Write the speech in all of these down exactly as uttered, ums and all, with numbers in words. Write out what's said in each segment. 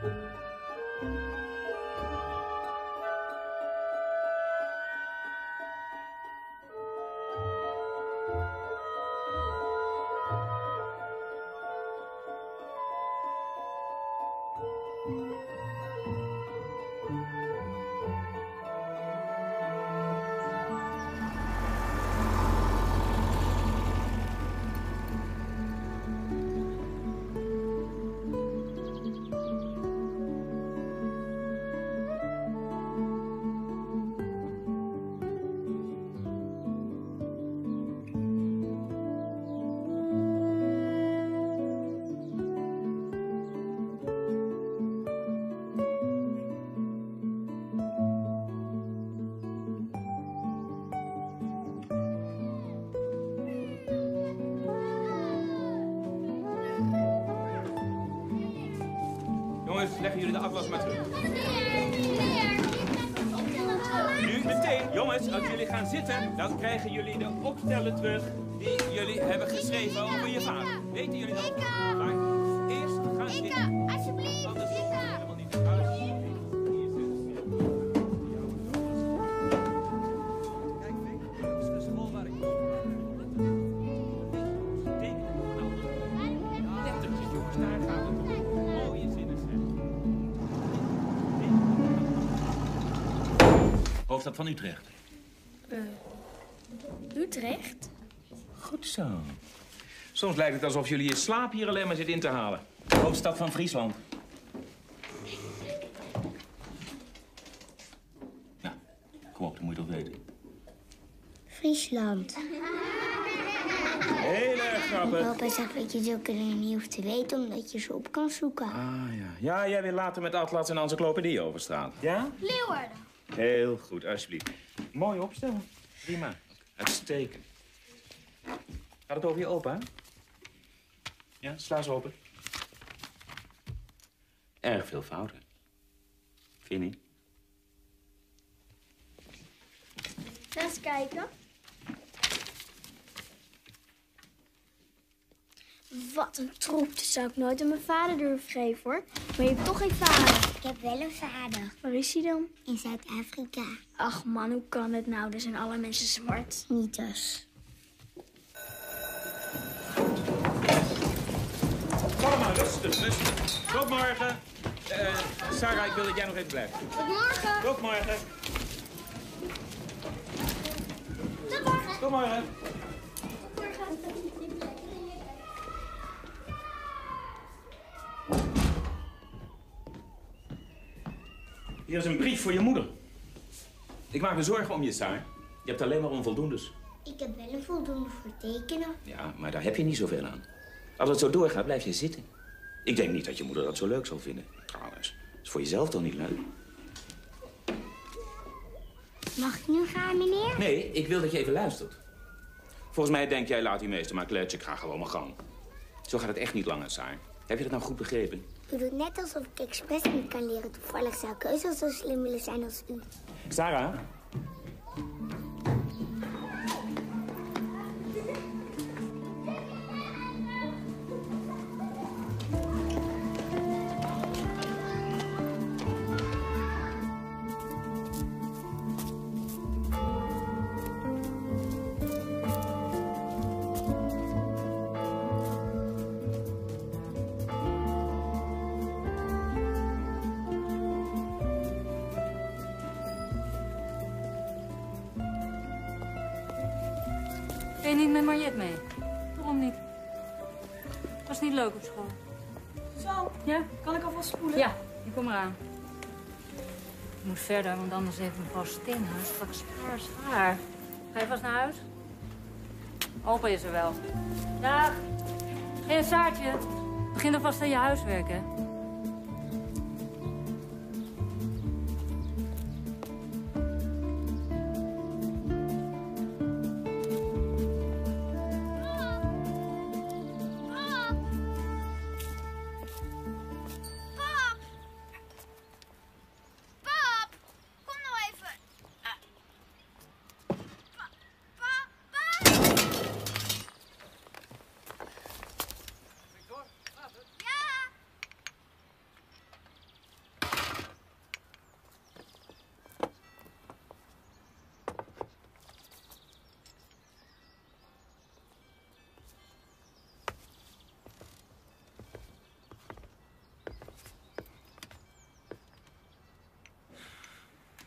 Leggen jullie de afwas maar terug. Nu meteen, jongens, als jullie gaan zitten, dan krijgen jullie de opstellen terug die jullie hebben geschreven over je vader. Weten jullie dat? Maar eerst gaan zitten. Alsjeblieft, Anders Ika. helemaal niet uit. Kijk, Vic, dat is de schoolwerk. Lettertjes, jongens, daar gaat het om. Mooie zinnen, zeg. Hoofdstad van Utrecht. Uh, Utrecht? Goed zo. Soms lijkt het alsof jullie je slaap hier alleen maar zitten in te halen. Hoofdstad van Friesland. Nou, kom op, dan moet je toch weten. Friesland. Heel erg grappig. Papa zegt dat je zulke dingen niet hoeft te weten, omdat je ze op kan zoeken. Ah, ja. Ja, jij wil later met Atlas en encyclopedie over straat. Ja? Leeuwarden. Heel goed, alsjeblieft. Mooi opstellen. Prima. Uitstekend. Gaat het over je opa? Ja, sla ze open. Erg veel fouten. Vind je niet? Laat eens kijken. Wat een troep. Dat zou ik nooit aan mijn vader durven geven, hoor. Maar je hebt toch geen vader. Ik heb wel een vader. Waar is hij dan? In Zuid-Afrika. Ach man, hoe kan het nou? Er zijn alle mensen zwart. Niet dus. Allemaal rustig, rustig. Tot morgen. Uh, Sarah, ik wil dat jij nog even blijft. Tot morgen. Tot morgen. Tot morgen. Tot morgen. Hier is een brief voor je moeder. Ik maak me zorgen om je, Sarah. Je hebt alleen maar onvoldoendes. Ik heb wel een voldoende voor tekenen. Ja, maar daar heb je niet zoveel aan. Als het zo doorgaat, blijf je zitten. Ik denk niet dat je moeder dat zo leuk zal vinden. Trouwens, is voor jezelf toch niet leuk? Mag ik nu gaan, meneer? Nee, ik wil dat je even luistert. Volgens mij denk jij, laat die meester maar kletsen. Ik ga gewoon maar gang. Zo gaat het echt niet langer, Sarah. Heb je dat nou goed begrepen? U doet net alsof ik expres niet kan leren. Toevallig zou ik heus wel zo slim willen zijn als u. Sarah? Ben je niet met Mariette mee? Waarom niet? Was niet leuk op school. Zo, Ja? kan ik alvast spoelen? Ja, je kom eraan. Ik moet verder, want anders heeft mevrouw Steenhuis straks paars haar. Ga je vast naar huis? Opa is er wel. Dag. Hé, Saartje. Begin alvast aan je huiswerk, hè?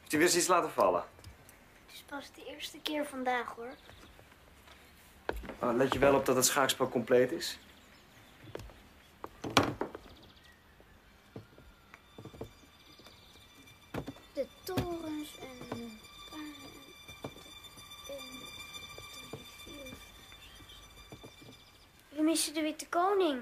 Heeft hij weer eens iets laten vallen? Het is pas de eerste keer vandaag, hoor. Oh, let je wel op dat het schaakspel compleet is? De torens en de paarden en... één, twee, vier... We missen de Witte Koning.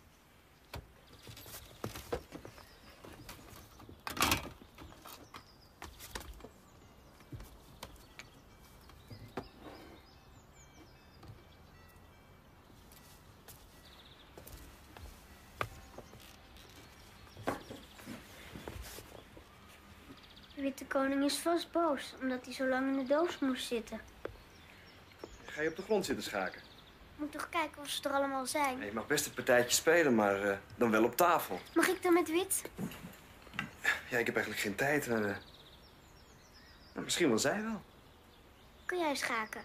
De Witte Koning is vast boos, omdat hij zo lang in de doos moest zitten. Ga je op de grond zitten schaken? Ik moet toch kijken of ze er allemaal zijn. Nee, je mag best een partijtje spelen, maar uh, dan wel op tafel. Mag ik dan met wit? Ja, ik heb eigenlijk geen tijd. Maar, uh... nou, misschien wel zij wel. Kun jij schaken?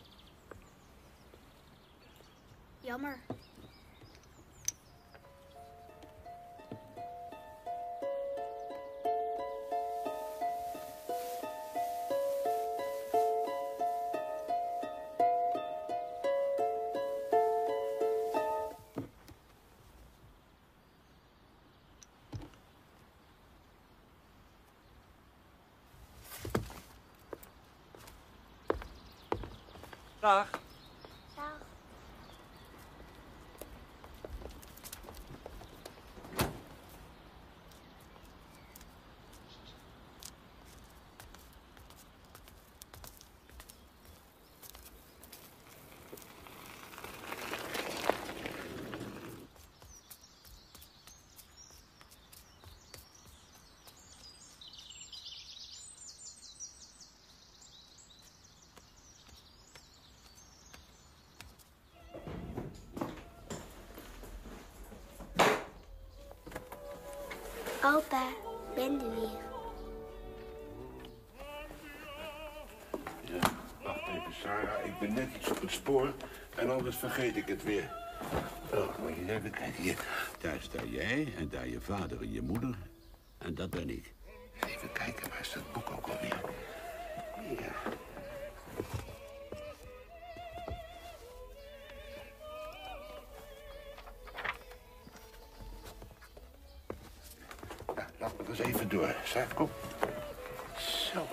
Jammer. Dag. Dag. Opa, ik ben er weer. Ja, wacht even, Sarah. Ik ben net iets op het spoor en anders vergeet ik het weer. Oh, moet je even kijken hier. Daar sta jij en daar je vader en je moeder. En dat ben ik. Even kijken, waar is dat boek ook alweer? Ja. Ja, laat me eens even door. Sarah, kom. Zo.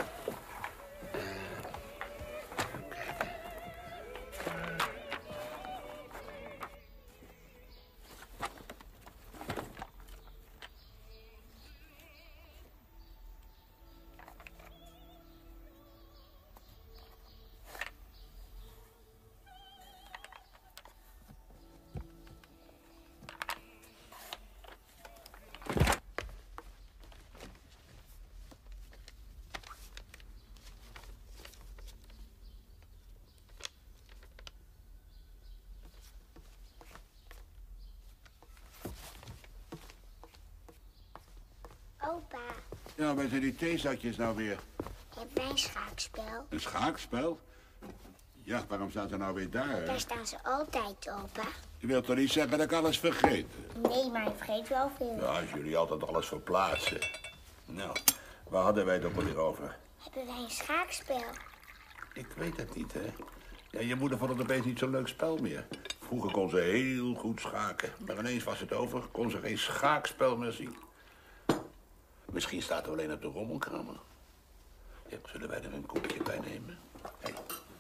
Opa, Ja, waar zijn die theezakjes nou weer? heb jij een schaakspel? Een schaakspel? Ja, waarom staan ze nou weer daar? Daar staan ze altijd, opa. Je wilt toch niet zeggen dat ik alles vergeet? Nee, maar je vergeet wel veel. Ja, als jullie altijd alles verplaatsen. Nou, waar hadden wij het ook alweer over? Hebben wij een schaakspel? Ik weet het niet, hè. Ja, je moeder vond het opeens niet zo'n leuk spel meer. Vroeger kon ze heel goed schaken. Maar ineens was het over, kon ze geen schaakspel meer zien. Misschien staat er alleen op de rommelkamer. Ja, zullen wij er een koekje bij nemen? Hey.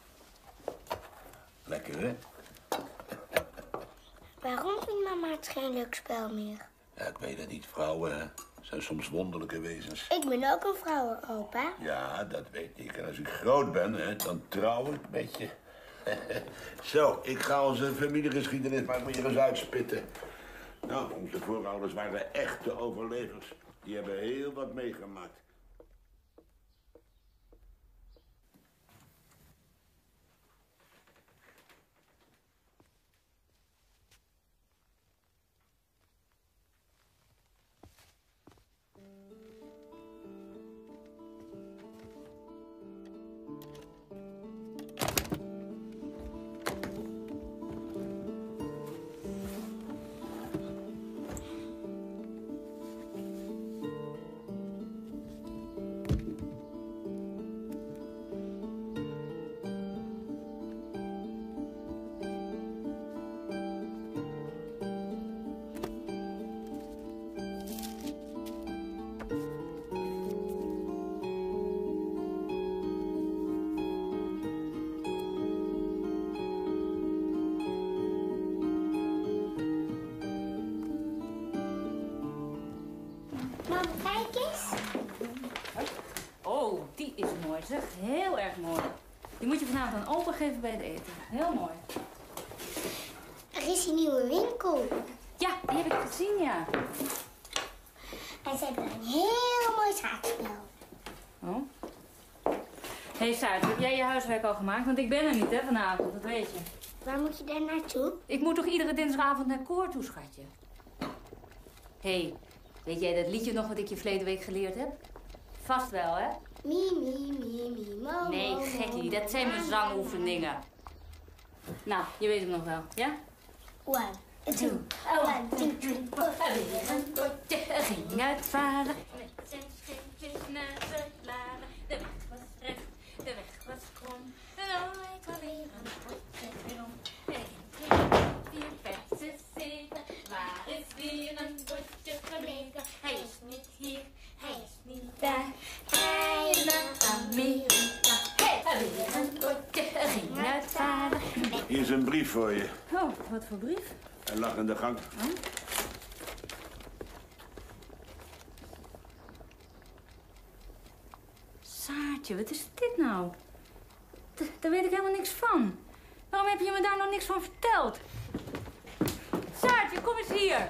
Lekker, hè? Waarom vindt mama het geen leuk spel meer? Ja, ik weet het niet. Vrouwen hè, zijn soms wonderlijke wezens. Ik ben ook een vrouw, opa. Ja, dat weet ik. En als ik groot ben, hè, dan trouw ik met je. Zo, ik ga onze familiegeschiedenis maar weer eens uitspitten. Nou, onze voorouders waren echte overlevers. Die hebben heel wat meegemaakt. mooi zeg. Heel erg mooi. Die moet je vanavond aan opa geven bij het eten. Heel mooi. Er is een nieuwe winkel. Ja, die heb ik gezien, ja. En ze hebben een heel mooi schaakspel. Oh. Hé, hey, Saartje, heb jij je huiswerk al gemaakt? Want ik ben er niet, hè, vanavond, dat weet je. Waar moet je daar naartoe? Ik moet toch iedere dinsdagavond naar koor toe, schatje? Hé, hey, weet jij dat liedje nog wat ik je verleden week geleerd heb? Vast wel, hè? Mi, mi, mi, mi, mo, Nee, mo, gekkie, mo, dat zijn mijn zangoefeningen. Nou, je weet hem nog wel, ja? One, two, one, two, three, four. Weer een potje ging uitvaren. Met zijn scheepjes naar de laren. De weg was recht, de weg was krom. En nooit alweer een potje erom. Eén, twee, vier, vijf, zes, zeven. Waar is weer een potje gebleven? Hij is niet hier, hij is niet daar. Hij is naar Amerika. Hey, weer een potje ging uitvaren. Hier is een brief voor je. Oh, wat voor brief? Hij lag in de gang. Oh. Saartje, wat is dit nou? D daar weet ik helemaal niks van. Waarom heb je me daar nog niks van verteld? Saartje, kom eens hier.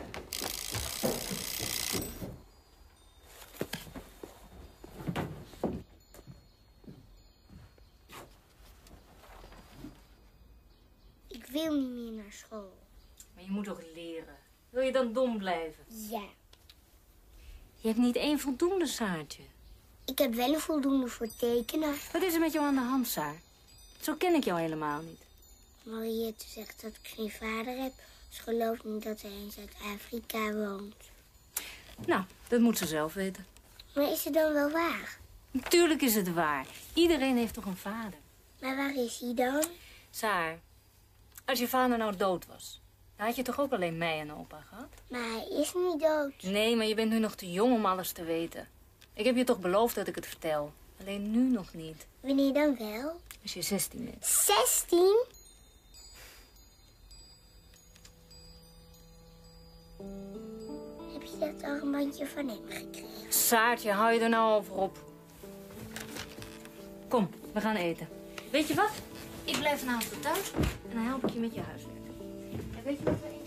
Ik wil niet meer naar school. Maar je moet toch leren? Wil je dan dom blijven? Ja. Je hebt niet één voldoende, Saartje. Ik heb wel een voldoende voor tekenen. Wat is er met jou aan de hand, Saar? Zo ken ik jou helemaal niet. Mariette zegt dat ik geen vader heb. Ze gelooft niet dat hij in Zuid-Afrika woont. Nou, dat moet ze zelf weten. Maar is het dan wel waar? Natuurlijk is het waar. Iedereen heeft toch een vader? Maar waar is hij dan? Saar, als je vader nou dood was, dan had je toch ook alleen mij en opa gehad? Maar hij is niet dood. Nee, maar je bent nu nog te jong om alles te weten. Ik heb je toch beloofd dat ik het vertel. Alleen nu nog niet. Wanneer dan wel? Als je zestien bent. Zestien? Heb je dat armbandje van hem gekregen? Saartje, hou je er nou over op. Kom, we gaan eten. Weet je wat? Ik blijf vanavond thuis en dan help ik je met je huiswerk. En weet je wat we eten?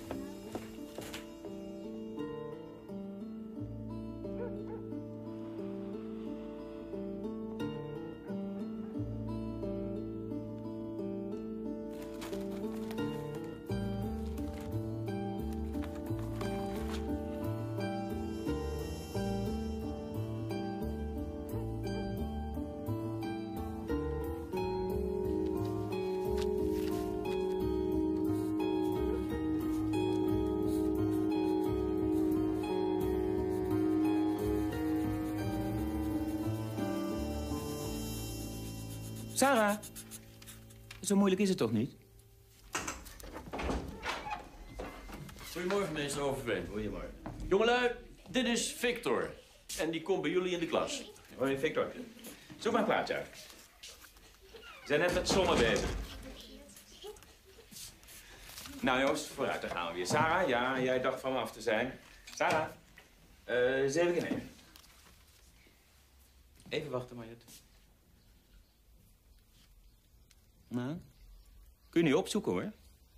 Sarah, zo moeilijk is het toch niet? Goedemorgen, meester Overveen. Goedemorgen. Jongelui, dit is Victor. En die komt bij jullie in de klas. Hoi, Victor. Zoek maar een plaatje uit. We zijn net met sommen bezig. Nou jongens, vooruit, daar gaan we weer. Sarah, ja, jij dacht van me af te zijn. Sarah, uh, zeven keer nemen. Even wachten, Mariette. Nou, kun je niet opzoeken, hoor.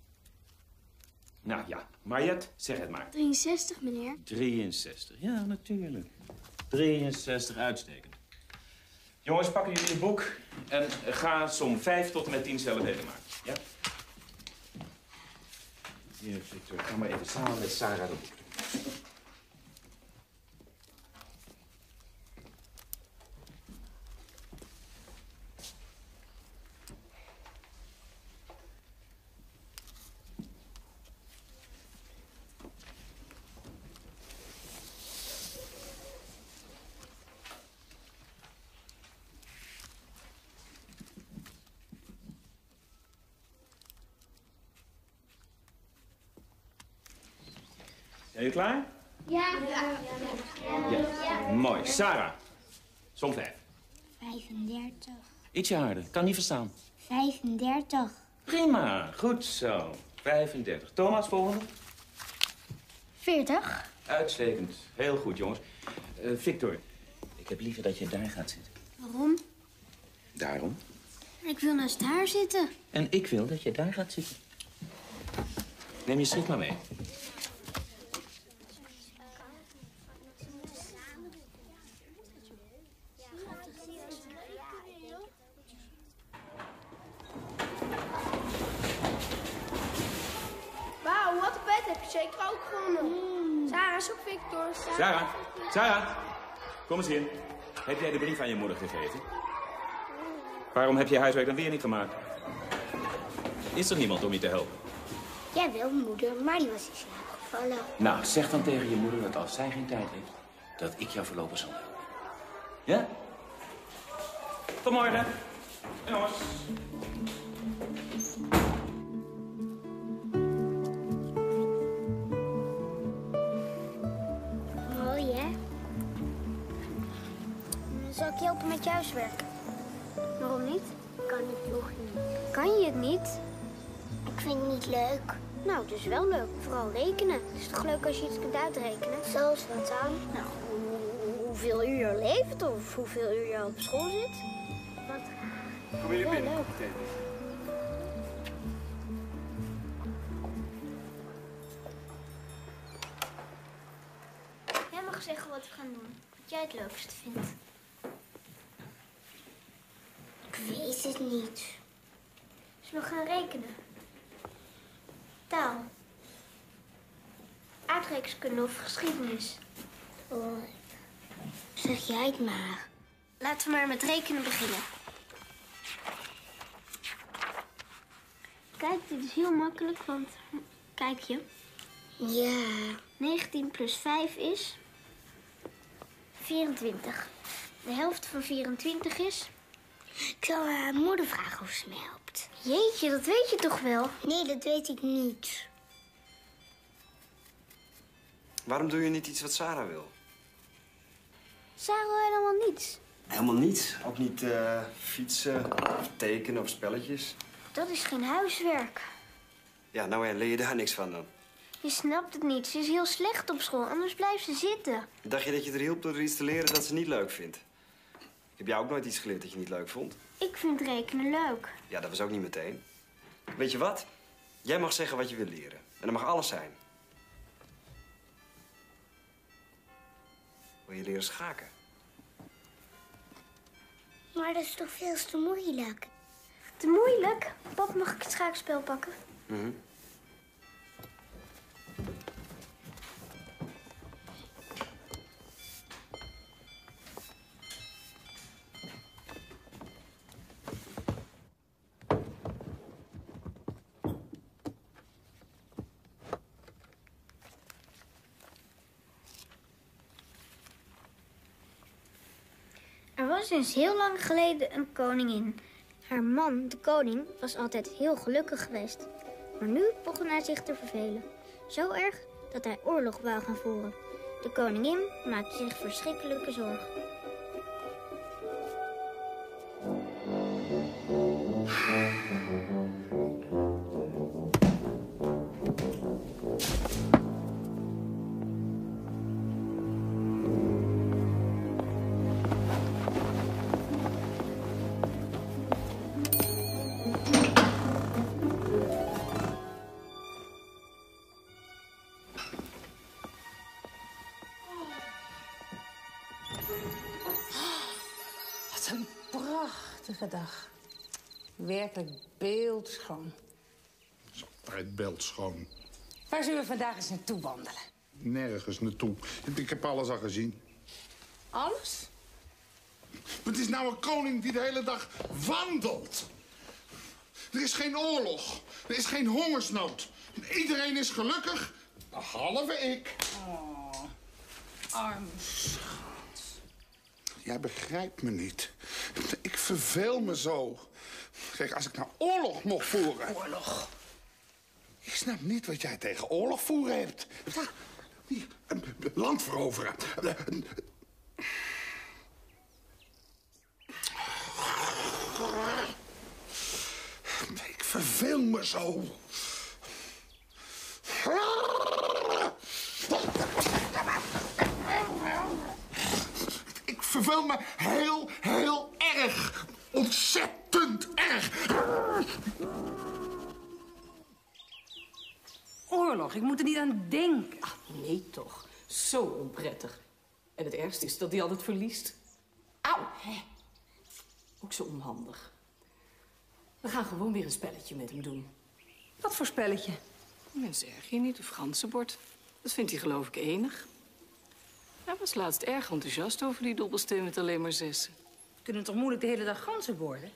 Nou ja, Mariette, zeg het maar. drieënzestig, meneer. drieënzestig, ja, natuurlijk. drieënzestig, uitstekend. Jongens, pakken jullie je boek en ga som vijf tot en met tien zelf even maken. Ja? Hier, Victor, ga maar even samen met Sarah de boek doen. Zijn jullie klaar? Ja. Ja. Ja. Ja. Mooi. Sarah, som vijf. vijfendertig. Ietsje harder, kan niet verstaan. vijfendertig. Prima, goed zo. vijfendertig. Thomas, volgende. veertig. Uitstekend. Heel goed, jongens. Uh, Victor, ik heb liever dat je daar gaat zitten. Waarom? Daarom? Ik wil naast haar zitten. En ik wil dat je daar gaat zitten. Neem je schrift maar mee. Wauw, wat een pet heb je zeker ook gewonnen. Mm. Sarah is ook Victor. Sarah, Sarah, kom eens in. Heb jij de brief aan je moeder gegeven? Waarom heb je huiswerk dan weer niet gemaakt? Is er niemand om je te helpen? Jij wel, moeder, maar die was in slaap gevallen. Nou, zeg dan tegen je moeder dat als zij geen tijd heeft, dat ik jou voorlopig zal helpen. Ja? Tot morgen. En jongens. Mooi, hè? Zal ik je helpen met je huiswerk? Waarom niet? Kan ik nog niet. Kan je het niet? Ik vind het niet leuk. Nou, het is wel leuk. Vooral rekenen. Het is toch leuk als je iets kunt uitrekenen? Zoals wat dan? Nou, hoe- hoeveel uur je leeft of hoeveel uur je op school zit. Wat? Kom jullie Ja, binnen? leuk. Oké. Jij mag zeggen wat we gaan doen. Wat jij het leukst vindt. Ik weet het niet. Zullen we gaan rekenen? Taal. Aardrijkskunde of geschiedenis. Oh, zeg jij het maar. Laten we maar met rekenen beginnen. Kijk, dit is heel makkelijk, want... Kijk je. Ja. negentien plus vijf is... vierentwintig. De helft van vierentwintig is... Ik zal haar moeder vragen of ze me helpt. Jeetje, dat weet je toch wel? Nee, dat weet ik niet. Waarom doe je niet iets wat Sarah wil? Sarah wil helemaal niets. Helemaal niets. Ook niet eh, fietsen, of tekenen of spelletjes. Dat is geen huiswerk. Ja, nou en leer je daar niks van dan? Je snapt het niet. Ze is heel slecht op school, anders blijft ze zitten. Dacht je dat je er hielp door er iets te leren dat ze niet leuk vindt? Heb jij ook nooit iets geleerd dat je niet leuk vond? Ik vind rekenen leuk. Ja, dat was ook niet meteen. Weet je wat? Jij mag zeggen wat je wil leren. En dat mag alles zijn. Wil je leren schaken? Maar dat is toch veel te moeilijk? Te moeilijk? Pap, mag ik het schaakspel pakken? Mhm. Er was eens heel lang geleden een koningin. Haar man, de koning, was altijd heel gelukkig geweest. Maar nu begon hij zich te vervelen. Zo erg dat hij oorlog wou gaan voeren. De koningin maakte zich verschrikkelijke zorgen. Wat een prachtige dag. Werkelijk beeldschoon. Is altijd beeldschoon. Waar zullen we vandaag eens naartoe wandelen? Nergens naartoe. Ik heb alles al gezien. Alles? Maar het is nou een koning die de hele dag wandelt. Er is geen oorlog. Er is geen hongersnood. Iedereen is gelukkig, behalve ik. Oh, arme schat. Jij begrijpt me niet. Ik verveel me zo. Kijk, als ik nou oorlog mocht voeren... Oorlog? Ik snap niet wat jij tegen oorlog voeren hebt. Hier, een land veroveren. Ik verveel me zo. Ik verveel me heel, heel erg. Ontzettend erg. Oorlog, ik moet er niet aan denken. Ach, nee toch. Zo onprettig. En het ergste is dat hij altijd verliest. Auw, hè. Ook zo onhandig. We gaan gewoon weer een spelletje met hem doen. Wat voor spelletje? Mensen erg je niet, of ganzenbord. Dat vindt hij geloof ik enig. Hij was laatst erg enthousiast over die dobbelsteen met alleen maar zessen. We kunnen toch moeilijk de hele dag ganzen worden?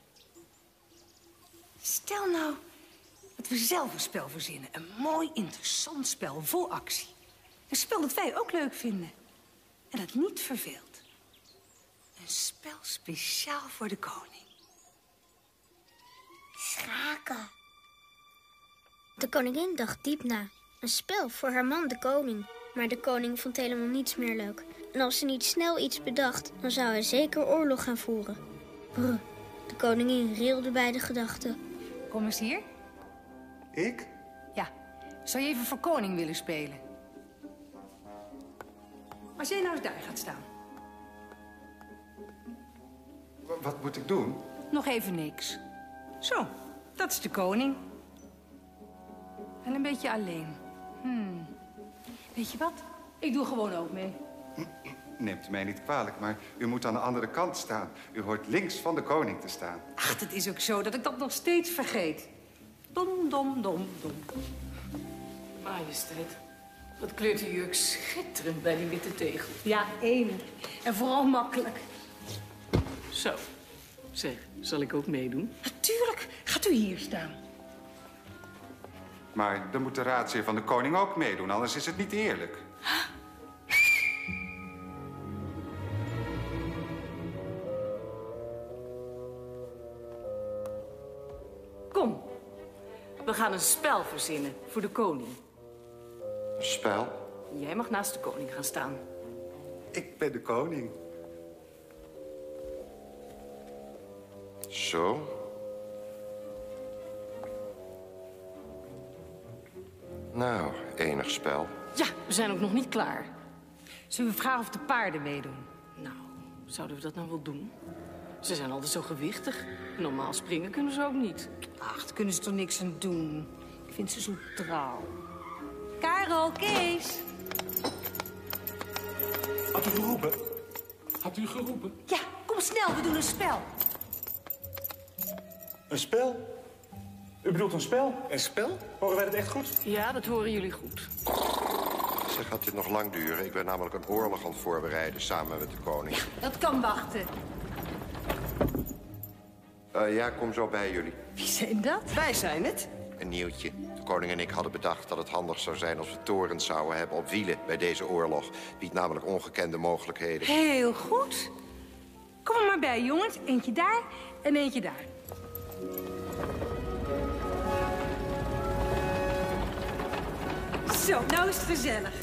Stel nou dat we zelf een spel verzinnen. Een mooi, interessant spel, vol actie. Een spel dat wij ook leuk vinden. En dat niet verveelt. Een spel speciaal voor de koning. Schaken. De koningin dacht diep na. Een spel voor haar man, de koning. Maar de koning vond helemaal niets meer leuk. En als ze niet snel iets bedacht, dan zou hij zeker oorlog gaan voeren. Brr, de koningin rilde bij de gedachte. Kom eens hier. Ik? Ja, zou je even voor koning willen spelen? Als jij nou eens daar gaat staan. W- wat moet ik doen? Nog even niks. Zo, dat is de koning. En een beetje alleen. Hmm. Weet je wat? Ik doe gewoon ook mee. Neemt u mij niet kwalijk, maar u moet aan de andere kant staan. U hoort links van de koning te staan. Ach, het is ook zo dat ik dat nog steeds vergeet. Dom, dom, dom, dom. Majesteit, wat kleurt die jurk schitterend bij die witte tegel. Ja, enig. En vooral makkelijk. Zo. Zeg, zal ik ook meedoen? Natuurlijk. Gaat u hier staan. Maar dan moet de raadsheer van de koning ook meedoen, anders is het niet eerlijk. Kom, we gaan een spel verzinnen voor de koning. Een spel? Jij mag naast de koning gaan staan. Ik ben de koning. Zo. Nou, enig spel. Ja, we zijn ook nog niet klaar. Zullen we vragen of de paarden meedoen? Nou, zouden we dat nou wel doen? Ze zijn altijd zo gewichtig. Normaal springen kunnen ze ook niet. Ach, daar kunnen ze toch niks aan doen. Ik vind ze zo trouw. Karel, Kees. Had u geroepen? Had u geroepen? Ja, kom snel, we doen een spel. Een spel? U bedoelt een spel? Een spel? Horen wij dat echt goed? Ja, dat horen jullie goed. Zeg, gaat dit nog lang duren? Ik ben namelijk een oorlog aan het voorbereiden samen met de koning. Dat kan wachten. Uh, ja, kom zo bij jullie. Wie zijn dat? Wij zijn het. Een nieuwtje. De koning en ik hadden bedacht dat het handig zou zijn als we torens zouden hebben op wielen bij deze oorlog. Biedt namelijk ongekende mogelijkheden. Heel goed. Kom er maar bij, jongens. Eentje daar en eentje daar. Zo, nou is het gezellig.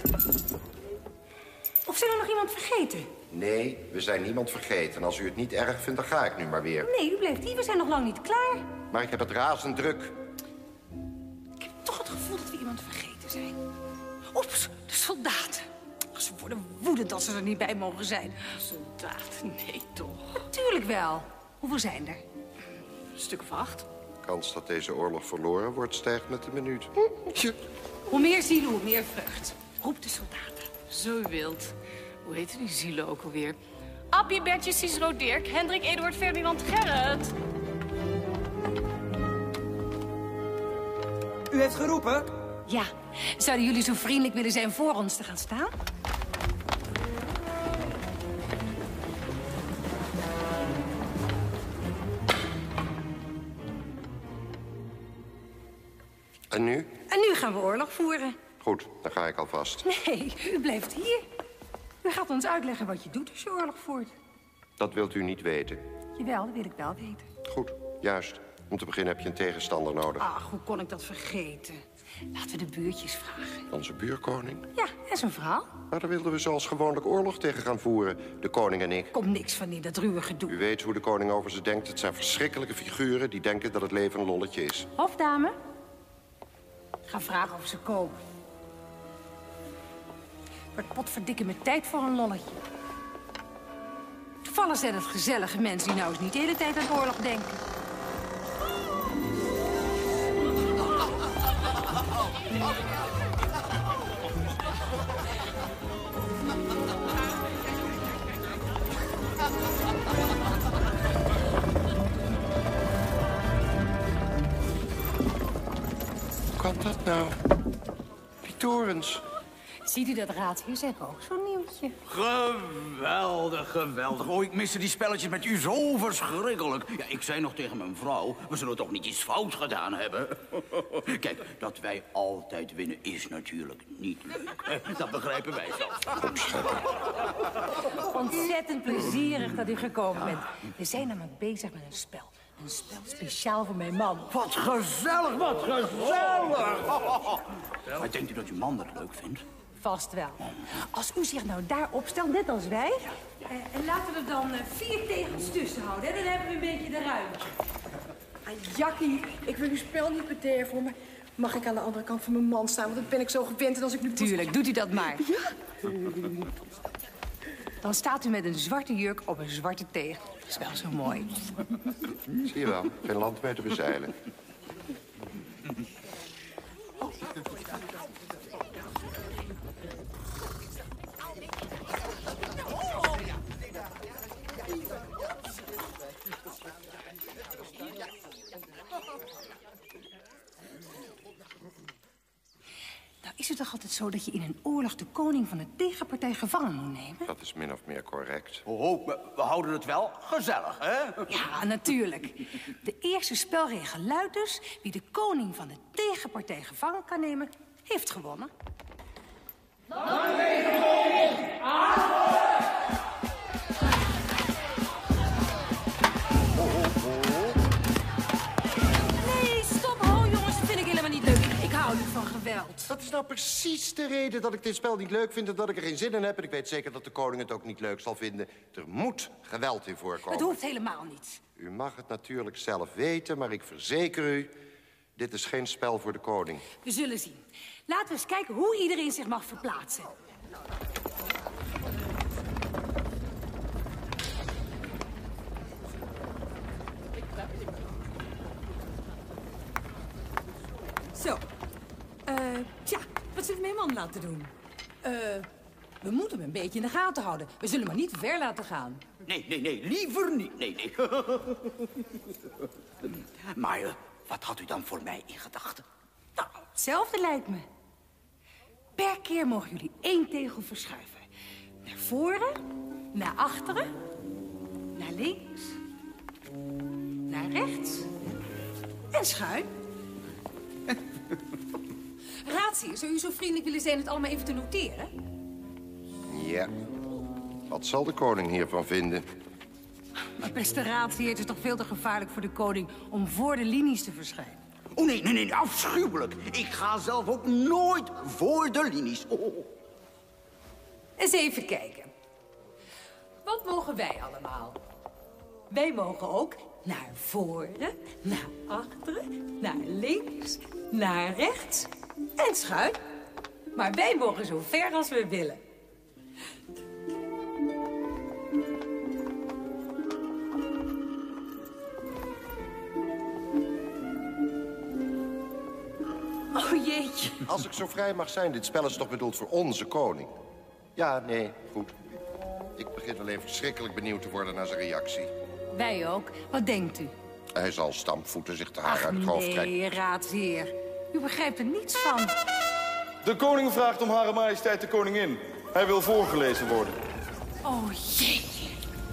Of zijn we nog iemand vergeten? Nee, we zijn niemand vergeten. En als u het niet erg vindt, dan ga ik nu maar weer. Nee, u blijft hier. We zijn nog lang niet klaar. Maar ik heb het razend druk. Ik heb toch het gevoel dat we iemand vergeten zijn. Oeps, de soldaten. Ach, ze worden woedend als ze er niet bij mogen zijn. Soldaten? Nee, toch? Natuurlijk wel. Hoeveel zijn er? Een stuk of acht. De kans dat deze oorlog verloren wordt, stijgt met de minuut. Hoe meer zielen, hoe meer vreugd. Roep de soldaten. Zo wild. Hoe heten die zielen ook alweer? Appie, Bertje, Cicero, Dirk, Hendrik, Eduard, Ferdinand, Gerrit. U heeft geroepen? Ja. Zouden jullie zo vriendelijk willen zijn voor ons te gaan staan? En nu? En nu gaan we oorlog voeren. Goed, dan ga ik alvast. Nee, u blijft hier. U gaat ons uitleggen wat je doet als je oorlog voert. Dat wilt u niet weten. Jawel, dat wil ik wel weten. Goed, juist. Om te beginnen heb je een tegenstander nodig. Ach, hoe kon ik dat vergeten? Laten we de buurtjes vragen. Onze buurkoning. Ja, en zijn vrouw. Maar daar wilden we zoals gewoonlijk oorlog tegen gaan voeren. De koning en ik. Komt niks van in dat ruwe gedoe. U weet hoe de koning over ze denkt. Het zijn verschrikkelijke figuren die denken dat het leven een lolletje is. Hofdame? Ik ga vragen of ze komen. Het wordt potverdikke met tijd voor een lolletje. Doe Toevallig zijn het gezellige mensen die nou eens niet de hele tijd aan oorlog denken. Hoe kan dat nou? Die torens. Ziet u dat, raadsheer? Ze hebben ook zo'n nieuwtje. Geweldig, geweldig. Oh, ik miste die spelletjes met u zo verschrikkelijk. Ja, ik zei nog tegen mijn vrouw, we zullen toch niet iets fouts gedaan hebben? Kijk, dat wij altijd winnen is natuurlijk niet leuk. Dat begrijpen wij zelf. Ontzettend plezierig dat u gekomen bent. We zijn namelijk bezig met een spel. Een spel speciaal voor mijn man. Wat gezellig, wat gezellig! Maar denkt u dat uw man dat leuk vindt? Vast wel. Als u zich nou daar opstelt, net als wij... Uh, en laten we er dan uh, vier tegels tussen houden, hè? Dan hebben we een beetje de ruimte. Ah, Jackie, ik wil uw spel niet bederven, voor me. Mag ik aan de andere kant van mijn man staan? Want dat ben ik zo gewend en als ik nu... Tuurlijk, doet u dat maar. Ja? Dan staat u met een zwarte jurk op een zwarte tegel. Dat is wel zo mooi. Zie je wel, geen land meer te bezeilen. Nou, is het toch altijd zo dat je in een oorlog de koning van de tegenpartij gevangen moet nemen? Dat is min of meer correct. Oh, oh we, we houden het wel gezellig, hè? Ja, natuurlijk. De eerste spelregel luidt dus... wie de koning van de tegenpartij gevangen kan nemen, heeft gewonnen. Dan weet de koning aan! Nee, stop. Ho, jongens, dat vind ik helemaal niet leuk. Ik hou niet van geweld. Dat is nou precies de reden dat ik dit spel niet leuk vind... en dat ik er geen zin in heb. En ik weet zeker dat de koning het ook niet leuk zal vinden. Er moet geweld in voorkomen. Het hoeft helemaal niet. U mag het natuurlijk zelf weten, maar ik verzeker u... dit is geen spel voor de koning. We zullen zien. Laten we eens kijken hoe iedereen zich mag verplaatsen. Zo. Uh, tja, wat zullen we mijn man laten doen? Uh, we moeten hem een beetje in de gaten houden. We zullen hem maar niet te ver laten gaan. Nee, nee, nee, liever niet. Nee, nee. Maar uh, wat had u dan voor mij in gedachten? Nou, hetzelfde lijkt me. Per keer mogen jullie één tegel verschuiven. Naar voren, naar achteren, naar links, naar rechts en schuin. Raadsheer, zou u zo vriendelijk willen zijn het allemaal even te noteren? Ja. Wat zal de koning hiervan vinden? Maar beste raadsheer, het is toch veel te gevaarlijk voor de koning om voor de linies te verschijnen. Oh, nee, nee, nee, afschuwelijk. Ik ga zelf ook nooit voor de linies. Oh. Eens even kijken. Wat mogen wij allemaal? Wij mogen ook naar voren, naar achteren, naar links, naar rechts en schuin. Maar wij mogen zo ver als we willen. Oh, jeetje. Als ik zo vrij mag zijn, dit spel is toch bedoeld voor onze koning? Ja, nee, goed. Ik begin alleen verschrikkelijk benieuwd te worden naar zijn reactie. Wij ook. Wat denkt u? Hij zal stampvoeten zich de haar Ach, uit het hoofd trekken. nee, raadsheer. U begrijpt er niets van. De koning vraagt om Hare Majesteit de koningin. Hij wil voorgelezen worden. Oh, jeetje.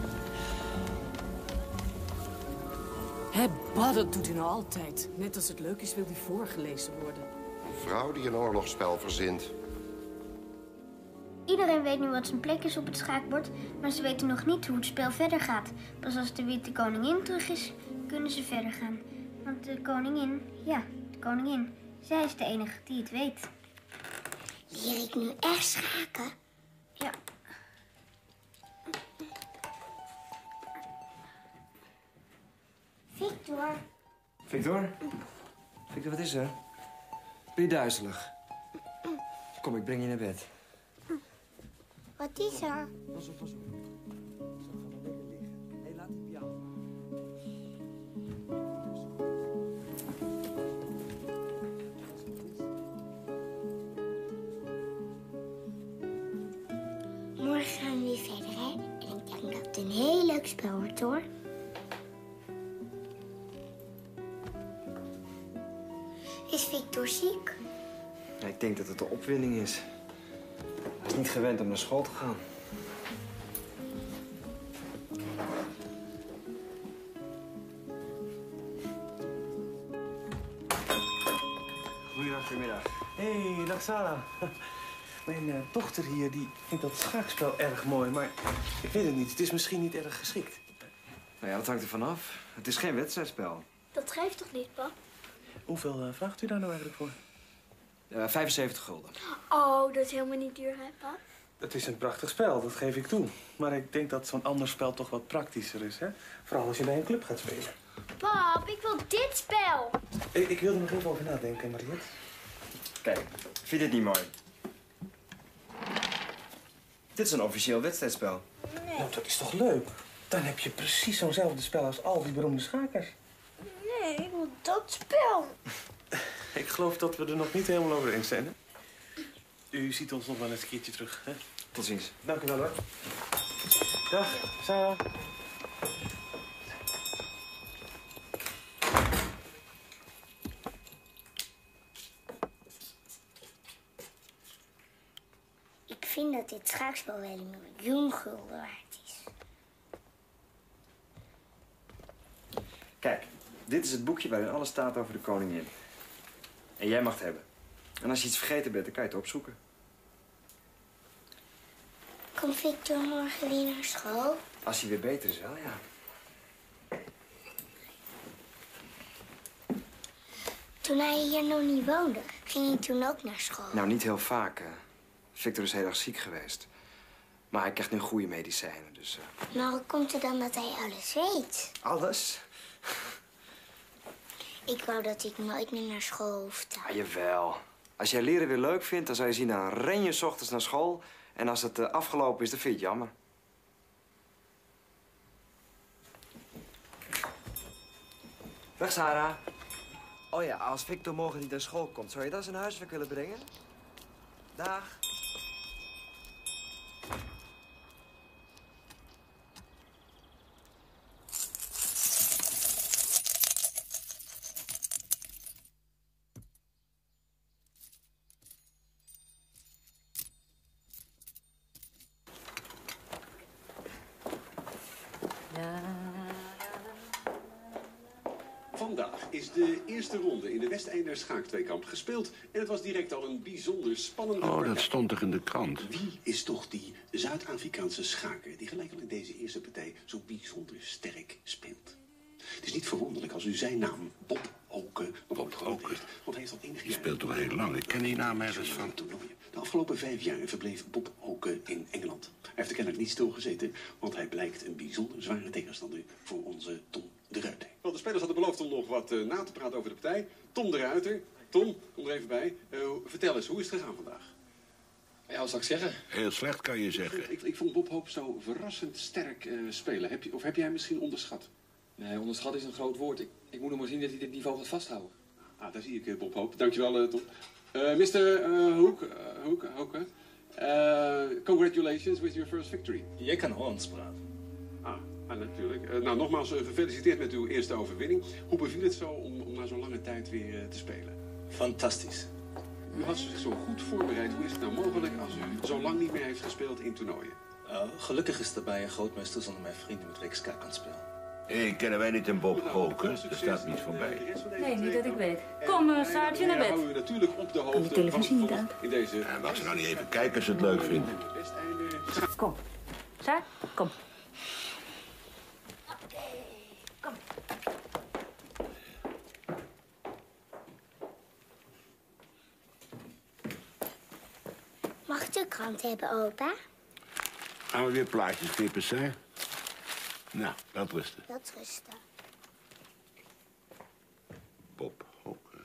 Hé, bah, dat doet u nou altijd. Net als het leuk is, wil hij voorgelezen worden. Een vrouw die een oorlogsspel verzint. Iedereen weet nu wat zijn plek is op het schaakbord, maar ze weten nog niet hoe het spel verder gaat. Pas als de witte koningin terug is, kunnen ze verder gaan. Want de koningin, ja, de koningin, zij is de enige die het weet. Leer ik nu echt schaken? Ja. Victor. Victor? Victor, wat is er? Ben je duizelig? Kom, ik breng je naar bed. Wat is er? Pas op, pas op. Morgen gaan we weer verder, hè? En ik denk dat het een heel leuk spel wordt, hoor. Is Victor ziek? Ja, ik denk dat het de opwinding is. Hij is niet gewend om naar school te gaan. Goedemiddag, goedemiddag. Hé, hey, dag Sarah. Mijn uh, dochter hier die vindt dat schaakspel erg mooi, maar ik weet het niet. Het is misschien niet erg geschikt. Nou ja, dat hangt er vanaf. Het is geen wedstrijdspel. Dat geeft toch niet, pa? Hoeveel uh, vraagt u daar nou eigenlijk voor? Uh, vijfenzeventig gulden. Oh, dat is helemaal niet duur, hè, pa? Het is een prachtig spel, dat geef ik toe. Maar ik denk dat zo'n ander spel toch wat praktischer is, hè? Vooral als je bij een club gaat spelen. Pap, ik wil dit spel. Ik, ik wil er nog even over nadenken, Mariette. Kijk, vind je dit niet mooi? Dit is een officieel wedstrijdspel. Nee. Nou, dat is toch leuk? Dan heb je precies zo'nzelfde spel als al die beroemde schakers. Nee, ik wil dat spel. Ik geloof dat we er nog niet helemaal over eens zijn, hè? U ziet ons nog wel eens een keertje terug, hè? Tot ziens. Dank u wel, hoor. Dag, Sarah. Ik vind dat dit schaakspel wel een miljoen gulden waard is. Kijk, dit is het boekje waarin alles staat over de koningin. En jij mag het hebben. En als je iets vergeten bent, dan kan je het opzoeken. Komt Victor morgen weer naar school? Als hij weer beter is, wel, ja. Toen hij hier nog niet woonde, ging hij toen ook naar school. Nou, niet heel vaak. Uh. Victor is heel erg ziek geweest. Maar hij krijgt nu goede medicijnen, dus... Uh... Maar hoe komt het dan dat hij alles weet? Alles? Ik wou dat ik nooit meer naar school hoefde. Ah, jawel. Als jij leren weer leuk vindt, dan zou je zien... dan ren je 's ochtends naar school. En als het uh, afgelopen is, dan vind je het jammer. Dag, Sarah. Oh ja, als Victor morgen niet naar school komt, zou je dat zijn huiswerk willen brengen? Dag. Vandaag is de eerste ronde in de Westeinder schaaktweekamp gespeeld. En het was direct al een bijzonder spannende Oh, partij. dat stond toch in de krant? Wie is toch die Zuid-Afrikaanse schaker die gelijk al in deze eerste partij zo bijzonder sterk speelt? Het is niet verwonderlijk als u zijn naam Bob Hoke nog ooit gehoord heeft. Want hij is al enige Die jaren... speelt toch heel lang? Ik ken die naam ergens van. De afgelopen vijf jaar verbleef Bob Hoke in Engeland. Hij heeft er kennelijk niet stilgezeten, want hij blijkt een bijzonder zware tegenstander voor onze Tom de Ruiter. Wel, de spelers hadden beloofd om nog wat uh, na te praten over de partij. Tom de Ruiter. Tom, kom er even bij. Uh, vertel eens, hoe is het gegaan vandaag? Ja, wat zou ik zeggen? Heel slecht, kan je zeggen. Ik, ik vond Bob Hope zo verrassend sterk uh, spelen. Heb je, of heb jij hem misschien onderschat? Nee, onderschat is een groot woord. Ik, ik moet nog maar zien dat hij dit niveau gaat vasthouden. Ah, daar zie ik uh, Bob Hope. Dankjewel, uh, Tom. Uh, mister Uh, Hoek, uh, Hoek, Hoeke. Uh, congratulations with your first victory. Jij kan Hollands praten. Ah, ah natuurlijk. Uh, nou, nogmaals uh, gefeliciteerd met uw eerste overwinning. Hoe beviel het zo om, om na zo'n lange tijd weer uh, te spelen? Fantastisch. U had zich zo goed voorbereid. Hoe is het nou mogelijk als u zo lang niet meer heeft gespeeld in toernooien? Uh, gelukkig is er bij een grootmeester zonder mijn vrienden met wie ik schaak kan spelen. Hé, kennen wij niet een Bob Hoke? Er staat niet voorbij. Nee, niet dat ik weet. Kom, uh, Saartje, naar bed. Hou u natuurlijk op de hoogte. Kan de televisie niet aan? In deze... Ja, mag ze nou niet even kijken als ze het leuk vindt? Kom. Saar, kom. Kom. Mag ik de krant hebben, opa? Gaan we weer plaatjes knippen, hè? Nou, laat rusten. Dat rusten. Bob Hoke.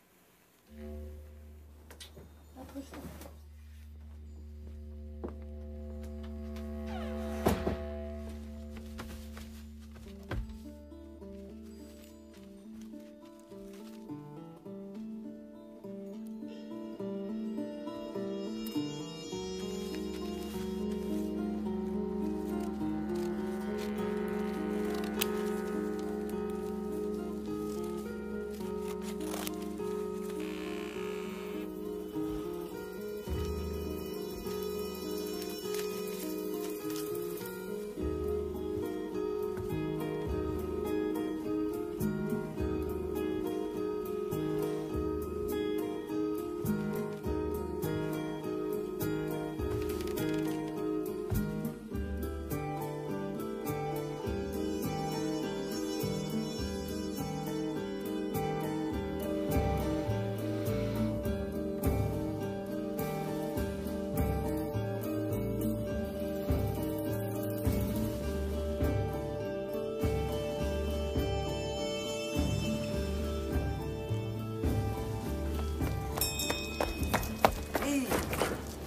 Wat rusten.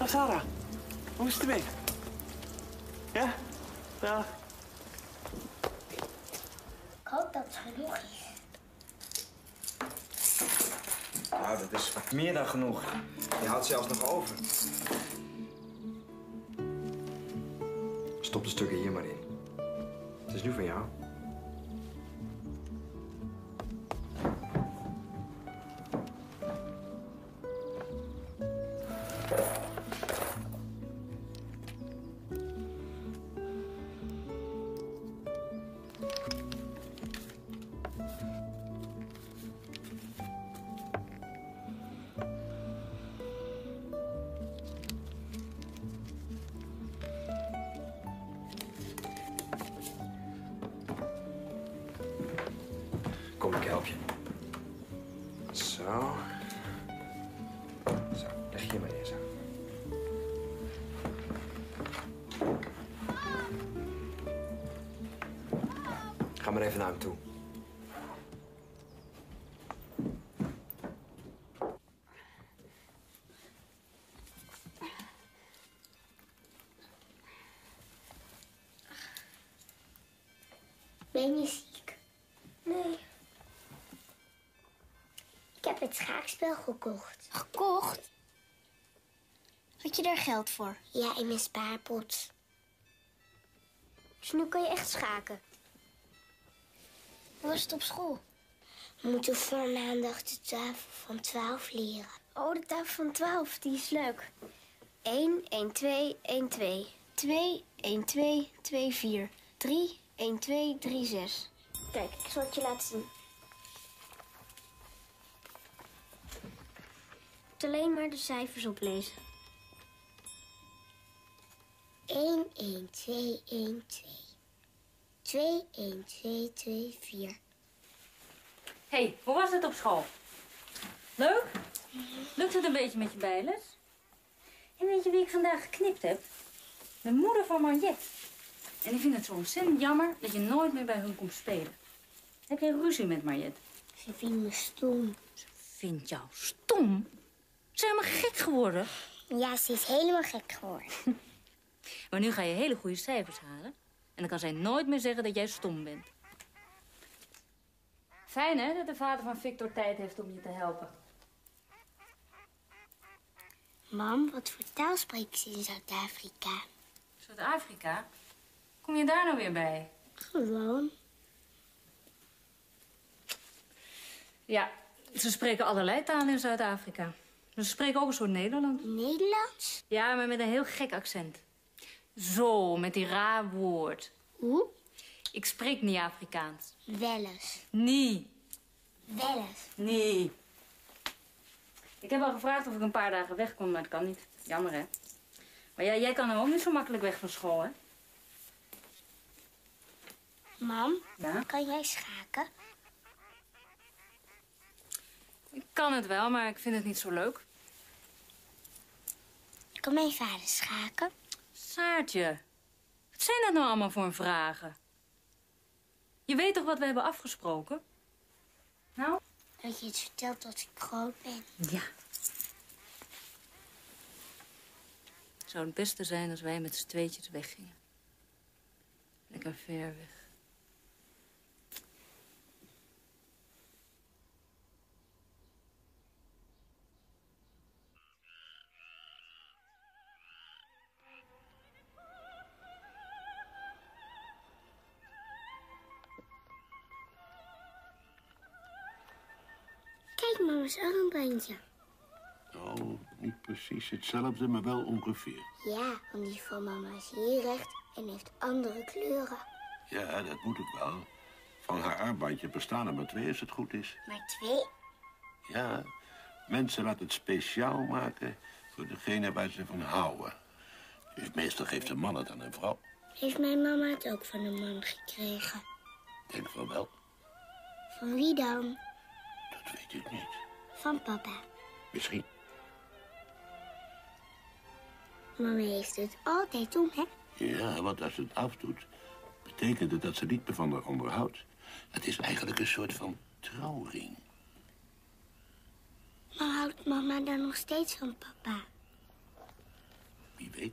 Dag Sarah. Hoe is het ermee? Ja? Dag. Ik hoop dat het genoeg is. Nou, dat is meer dan genoeg. Je houdt zelfs nog over. Stop de stukken hier maar in. Het is nu van jou. Kom, ik help je. Zo. Zo, leg je maar neer, zo. Ga maar even naar hem toe. Ben je ziek? Nee. Ik heb het schaakspel gekocht. Gekocht? Had je daar geld voor? Ja, in mijn spaarpot. Dus nu kan je echt schaken? Hoe was het op school? We moeten voor maandag de tafel van twaalf leren. Oh, de tafel van twaalf, die is leuk. één, één, twee, één, twee. twee, één, twee, twee, vier. drie, één, twee, drie, zes. Kijk, ik zal het je laten zien. Je moet alleen maar de cijfers oplezen. één, één, twee, één, twee. twee, één, twee, twee, vier. Hé, hey, hoe was het op school? Leuk? Lukt het een beetje met je bijles? En weet je wie ik vandaag geknipt heb? De moeder van Mariette. En die vindt het zo ontzettend jammer dat je nooit meer bij hun komt spelen. Heb jij ruzie met Mariette? Ze vindt me stom. Ze vindt jou stom? Ze is helemaal gek geworden. Ja, ze is helemaal gek geworden. Maar nu ga je hele goede cijfers halen. En dan kan zij nooit meer zeggen dat jij stom bent. Fijn, hè, dat de vader van Victor tijd heeft om je te helpen. Mam, wat voor taal spreekt ze in Zuid-Afrika? Zuid-Afrika? Kom je daar nou weer bij? Gewoon. Ja, ze spreken allerlei talen in Zuid-Afrika. Ze spreken ook een soort Nederlands. Nederlands? Ja, maar met een heel gek accent. Zo, met die raar woord. Hoe? Ik spreek niet Afrikaans. Wel eens. Nee. Wel eens. Nee. Ik heb al gevraagd of ik een paar dagen weg kon, maar dat kan niet. Jammer, hè? Maar ja, jij kan nou ook niet zo makkelijk weg van school, hè? Mam, Ja? kan jij schaken? Ik kan het wel, maar ik vind het niet zo leuk. Kan mijn vader schaken? Saartje, wat zijn dat nou allemaal voor vragen? Je weet toch wat we hebben afgesproken? Nou? Dat je het vertelt tot ik groot ben. Ja. Het zou het beste zijn als wij met z'n tweetjes weggingen. Lekker ver weg. Kijk, mama's armbandje. Oh, niet precies hetzelfde, maar wel ongeveer. Ja, want die van mama is hier recht en heeft andere kleuren. Ja, dat moet ook wel. Van haar armbandje bestaan er maar twee als het goed is. Maar twee? Ja, mensen laten het speciaal maken voor degene waar ze van houden. Dus meestal geeft een man het aan een vrouw. Heeft mijn mama het ook van een man gekregen? Denk van wel, Van wie dan? dat weet ik niet. Van papa. Misschien. Mama heeft het altijd om, hè? Ja, want als ze het afdoet, betekent het dat ze niet meer van haar onderhoudt. Het is eigenlijk een soort van trouwring. Maar houdt mama dan nog steeds van papa? Wie weet.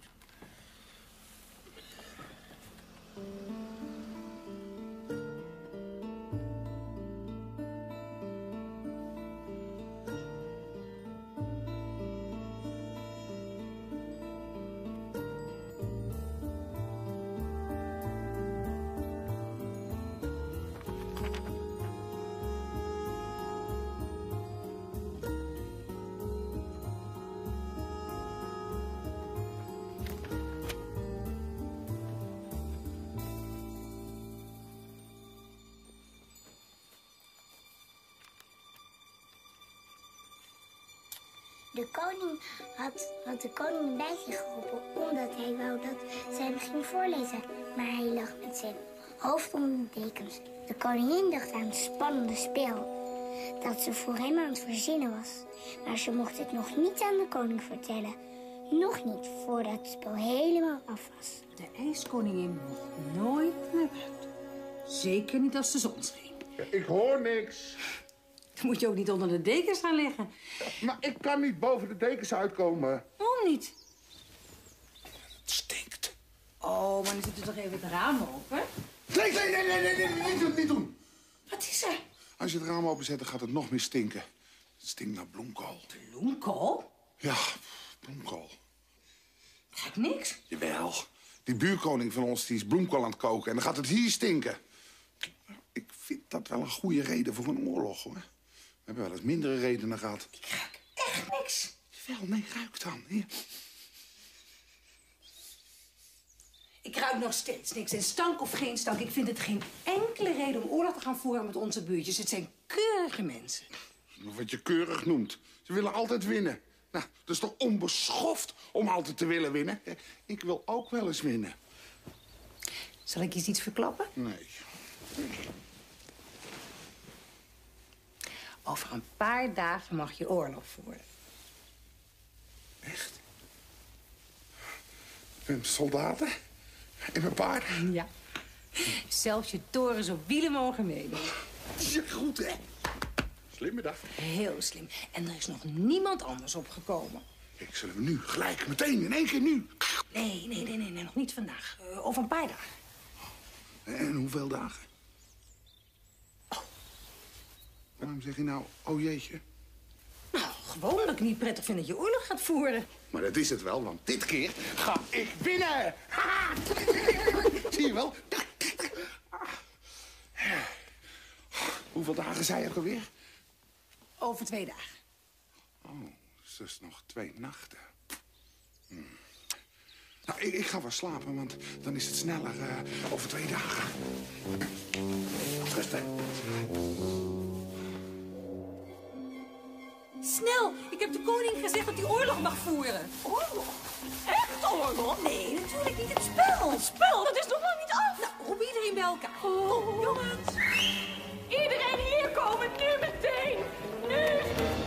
De koning had, had de koning bij zich geroepen omdat hij wou dat ze hem ging voorlezen. Maar hij lag met zijn hoofd onder de dekens. De koningin dacht aan het spannende spel dat ze voor hem aan het verzinnen was. Maar ze mocht het nog niet aan de koning vertellen. Nog niet voordat het spel helemaal af was. De ijskoningin mocht nooit naar buiten. Zeker niet als de zon scheen. Ja, ik hoor niks. Dan moet je ook niet onder de dekens gaan liggen. Maar ik kan niet boven de dekens uitkomen. Waarom niet? Het stinkt. Oh, maar dan zit er toch even het raam open? Nee, nee, nee, nee, nee, nee, niet doen, niet doen. Wat is er? Als je het raam openzet, dan gaat het nog meer stinken. Het stinkt naar bloemkool. Bloemkool? Ja, bloemkool. Ruikt niks. Jawel. Die buurkoning van ons die is bloemkool aan het koken en dan gaat het hier stinken. Ik vind dat wel een goede reden voor een oorlog, hoor. We hebben wel eens mindere redenen gehad. Ik ruik echt niks. Wel, nee, ruik dan. Hier. Ik ruik nog steeds niks. En stank of geen stank, ik vind het geen enkele reden om oorlog te gaan voeren met onze buurtjes. Het zijn keurige mensen. Wat je keurig noemt. Ze willen altijd winnen. Nou, dat is toch onbeschoft om altijd te willen winnen? Ik wil ook wel eens winnen. Zal ik je iets verklappen? Nee. Over een paar dagen mag je oorlog voeren. Echt? Met soldaten? En mijn paarden? Ja. Zelfs je torens op wielen mogen meedoen. Ja, goed, hè? Slimme dag. Heel slim. En er is nog niemand anders opgekomen. Ik zullen we nu, gelijk, meteen, in één keer nu. Nee, nee, nee, nee, nee nog niet vandaag. Uh, over een paar dagen. En hoeveel dagen? Oh. Waarom zeg je nou, oh jeetje? Nou, gewoon dat ik niet prettig vind dat je oorlog gaat voeren. Maar dat is het wel, want dit keer ga ik winnen. Zie je wel? Hoeveel dagen zei je ook alweer? Over twee dagen. Oh, dus dat is nog twee nachten. Hm. Nou, ik, ik ga wel slapen, want dan is het sneller uh, over twee dagen. Rustig. Snel! Ik heb de koning gezegd dat hij oorlog mag voeren. Oorlog? Echt oorlog? Nee, natuurlijk niet. Het spel. Het spel? Dat is nog lang niet af. Nou, roep iedereen bij elkaar. Kom, jongens. Iedereen hier komen, nu meteen. Nu.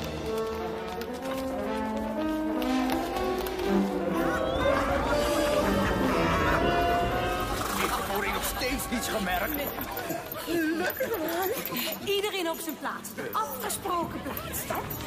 Ik hoor nog steeds niets gemerkt. Gelukkig man. Iedereen op zijn plaats. De afgesproken plaats.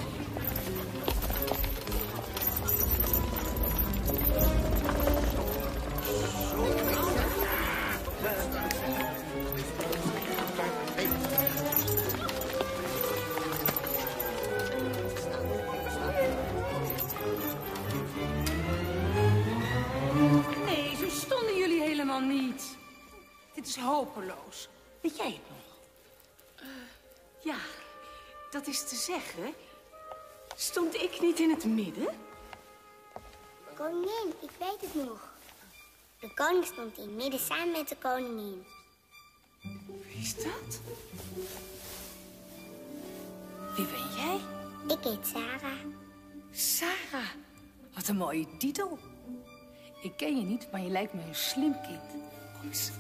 Nee, zo stonden jullie helemaal niet. Dit is hopeloos. Weet jij het nog? Uh, ja, dat is te zeggen. Stond ik niet in het midden? Koningin, ik weet het nog. De koning stond in het midden samen met de koningin. Wie is dat? Wie ben jij? Ik heet Sarah. Sarah. Wat een mooie titel. Ik ken je niet, maar je lijkt me een slim kind. Kom eens.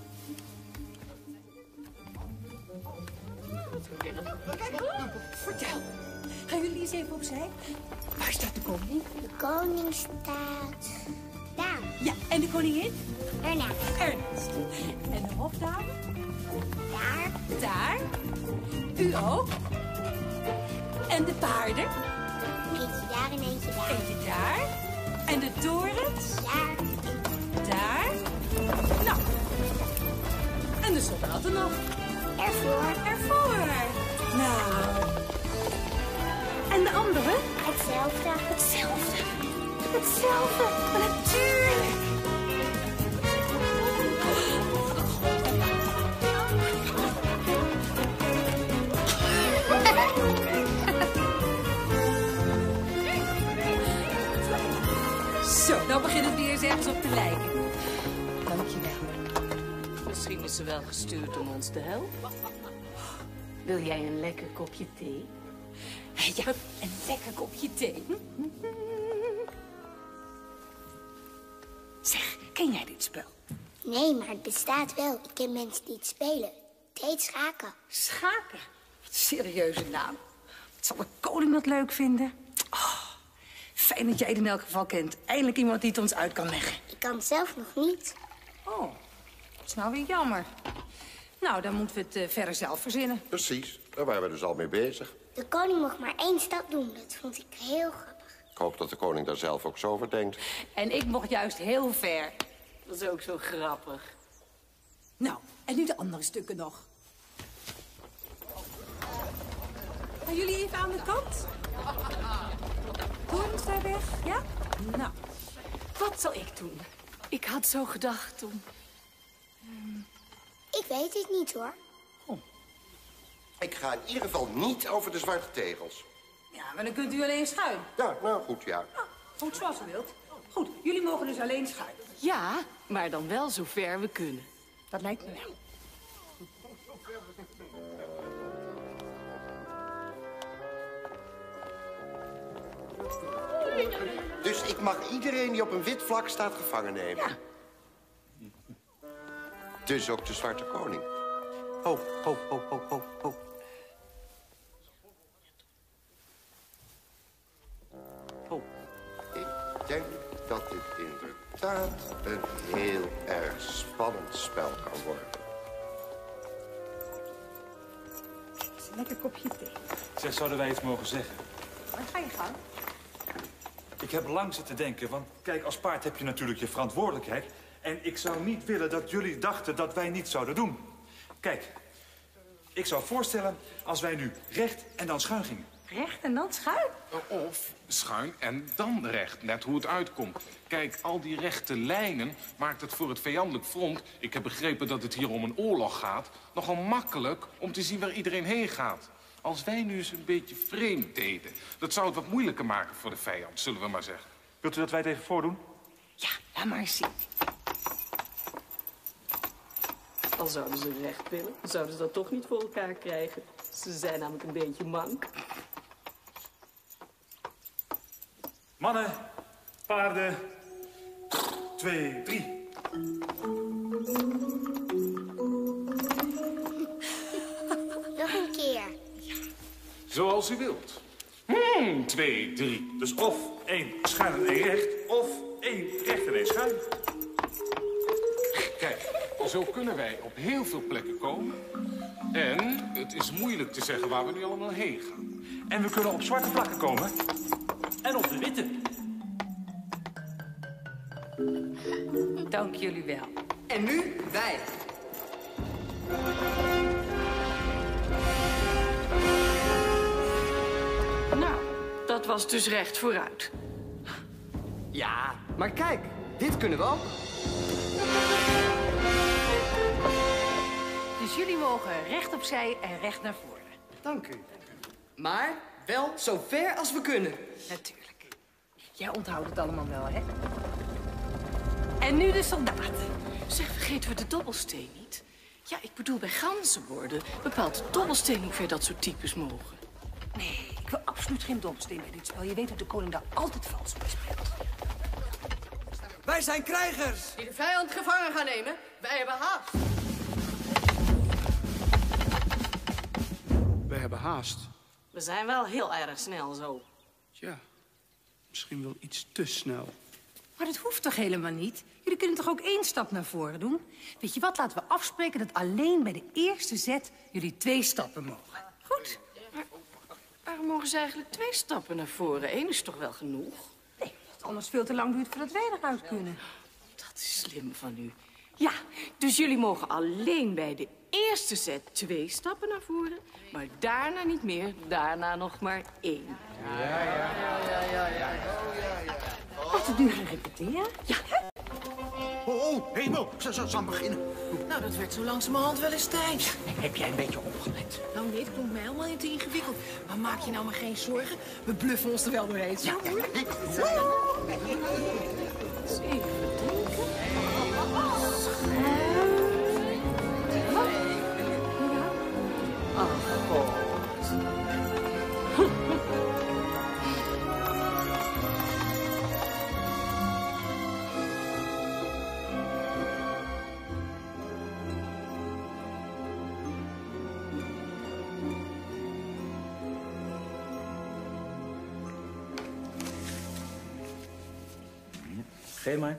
Vertel. Gaan jullie eens even opzij? Waar staat de koning? De koning staat daar. Ja, en de koningin? Ernaast. Ernaast. En de hofdame? Daar. Daar. U ook? En de paarden? Eentje daar en eentje daar. Eentje daar. En de torens? Daar. Daar? Nou. En de soldaten nog? Ervoor. Ervoor. Nou. En de anderen? Hetzelfde. Hetzelfde. Hetzelfde. Maar natuurlijk. Zo, nou begint het weer eens ergens op te lijken. Dankjewel. Misschien is ze wel gestuurd om ons te helpen. Wil jij een lekker kopje thee? Ja, een lekker kopje thee. Zeg, ken jij dit spel? Nee, maar het bestaat wel. Ik ken mensen die het spelen. Het heet schaken. Schaken? Wat een serieuze naam. Wat zal de koning dat leuk vinden? Oh, fijn dat jij het in elk geval kent. Eindelijk iemand die het ons uit kan leggen. Ik kan het zelf nog niet. Oh, dat is nou weer jammer. Nou, dan moeten we het uh, verder zelf verzinnen. Precies, daar waren we dus al mee bezig. De koning mocht maar één stap doen. Dat vond ik heel grappig. Ik hoop dat de koning daar zelf ook zo over denkt. En ik mocht juist heel ver. Dat is ook zo grappig. Nou, en nu de andere stukken nog. Gaan jullie even aan de kant? Torens daar weg, ja? Nou, Wat zal ik doen? Ik had zo gedacht om... Um... Ik weet het niet, hoor. Oh. Ik ga in ieder geval niet over de zwarte tegels. Ja, maar dan kunt u alleen schuin. Ja, nou goed, ja. Ah, goed, zoals u wilt. Goed, jullie mogen dus alleen schuin. Ja, maar dan wel zo ver we kunnen. Dat lijkt me wel. Dus ik mag iedereen die op een wit vlak staat gevangen nemen? Ja. Dus ook de zwarte koning? Ho, ho, ho, ho, ho, ho. Oh. Ik denk dat dit inderdaad een heel erg spannend spel kan worden. Het is een lekker kopje thee. Zeg, zouden wij iets mogen zeggen? Waar ga je gang? Ik heb lang zitten denken, want kijk, als paard heb je natuurlijk je verantwoordelijkheid. En ik zou niet willen dat jullie dachten dat wij niets zouden doen. Kijk, ik zou voorstellen als wij nu recht en dan schuin gingen. Recht en dan schuin? Of schuin en dan recht, net hoe het uitkomt. Kijk, al die rechte lijnen maakt het voor het vijandelijk front... ik heb begrepen dat het hier om een oorlog gaat... nogal makkelijk om te zien waar iedereen heen gaat. Als wij nu eens een beetje vreemd deden... dat zou het wat moeilijker maken voor de vijand, zullen we maar zeggen. Wilt u dat wij het even voordoen? Ja, laat maar eens zien. Al zouden ze recht willen, zouden ze dat toch niet voor elkaar krijgen. Ze zijn namelijk een beetje mank. Mannen, paarden, twee, drie. Nog een keer. Zoals u wilt. Hmm, twee, drie. Dus of één schuin en één recht, of één recht en één schuin. Kijk, zo kunnen wij op heel veel plekken komen. En het is moeilijk te zeggen waar we nu allemaal heen gaan. En we kunnen op zwarte vlakken komen. En op de witte. Dank jullie wel. En nu wij. Nou, dat was dus recht vooruit. Ja, maar kijk, dit kunnen we ook. Dus jullie mogen recht opzij en recht naar voren. Dank u. Maar wel zo ver als we kunnen. Natuurlijk. Jij onthoudt het allemaal wel, hè? En nu de soldaat. Zeg, vergeten we de dobbelsteen niet? Ja, ik bedoel, bij ganzenborden bepaalt de dobbelsteen hoe ver dat soort types mogen. Nee, ik wil absoluut geen dobbelsteen bij dit spel. Je weet dat de koning daar altijd vals mee speelt. Wij zijn krijgers. Die de vijand gevangen gaan nemen. Wij hebben haast. Wij hebben haast. We zijn wel heel erg snel zo. Ja, misschien wel iets te snel. Maar dat hoeft toch helemaal niet? Jullie kunnen toch ook één stap naar voren doen? Weet je wat, laten we afspreken dat alleen bij de eerste zet jullie twee stappen mogen. Goed? Maar waarom mogen ze eigenlijk twee stappen naar voren? Eén is toch wel genoeg? Nee, anders veel te lang duurt voordat wij eruit kunnen. Dat is slim van u. Ja, dus jullie mogen alleen bij de eerste set twee stappen naar voren, maar daarna niet meer, daarna nog maar één. Ja, ja, ja, ja, ja, ja. Laten we nu gaan repeteren? Ja. Oh, oh, hemel, ze zal aan beginnen. Nou, dat werd zo langzamerhand wel eens tijd. Heb jij een beetje opgelet? Nou, nee, het klonk mij helemaal niet te ingewikkeld. Maar maak je nou maar geen zorgen. We bluffen ons er wel doorheen. Zo moeilijk. Eens even denken. Ach, God. Geef maar.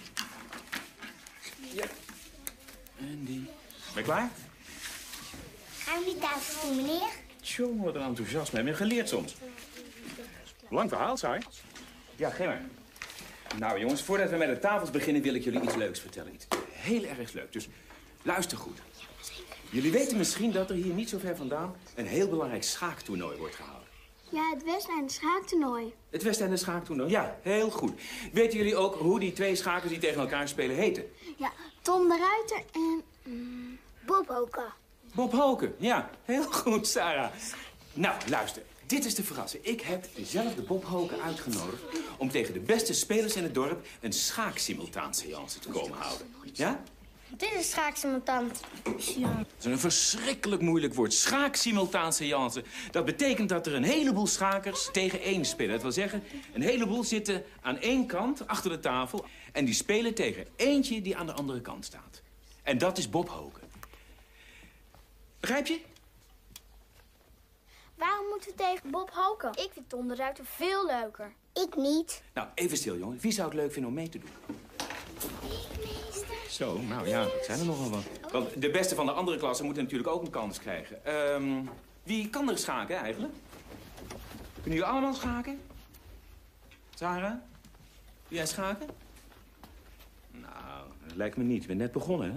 Ja. En die. Ben je klaar? Gaan we die tafel doen, meneer? Tjonge, wat een enthousiasme. Heb je geleerd soms? Lang verhaal, saai. Ja, geef maar. Nou, jongens, voordat we met de tafels beginnen wil ik jullie iets leuks vertellen. Iets heel erg leuk. Dus luister goed. Jullie weten misschien dat er hier niet zo ver vandaan een heel belangrijk schaaktoernooi wordt gehouden. Ja, het Westeinde schaaktoernooi. Het Westeinde schaaktoernooi, ja, heel goed. Weten jullie ook hoe die twee schakers die tegen elkaar spelen heten? Ja, Tom de Ruiter en mm, Bob Hoke. Bob Hoke, ja, heel goed, Sarah. Nou, luister, dit is de verrassing. Ik heb zelf de Bob Hoke uitgenodigd om tegen de beste spelers in het dorp een schaaksimultaanseance te komen houden. Ja? Dit is schaaksimultant. Ja. Dat is een verschrikkelijk moeilijk woord. Schaaksimultaanseance. Dat betekent dat er een heleboel schakers tegen één spelen. Dat wil zeggen, een heleboel zitten aan één kant achter de tafel en die spelen tegen eentje die aan de andere kant staat. En dat is Bob Hoke. Begrijp je? Waarom moeten we tegen Bob Hoke? Ik vind Tom de Ruiter veel leuker. Ik niet. Nou, even stil, jongen. Wie zou het leuk vinden om mee te doen? Zo, nou ja, dat zijn er nogal wat. Want de beste van de andere klassen moeten natuurlijk ook een kans krijgen. Um, wie kan er schaken eigenlijk? Kunnen jullie allemaal schaken? Sarah? Wil jij schaken? Nou, dat lijkt me niet. Je bent net begonnen, hè?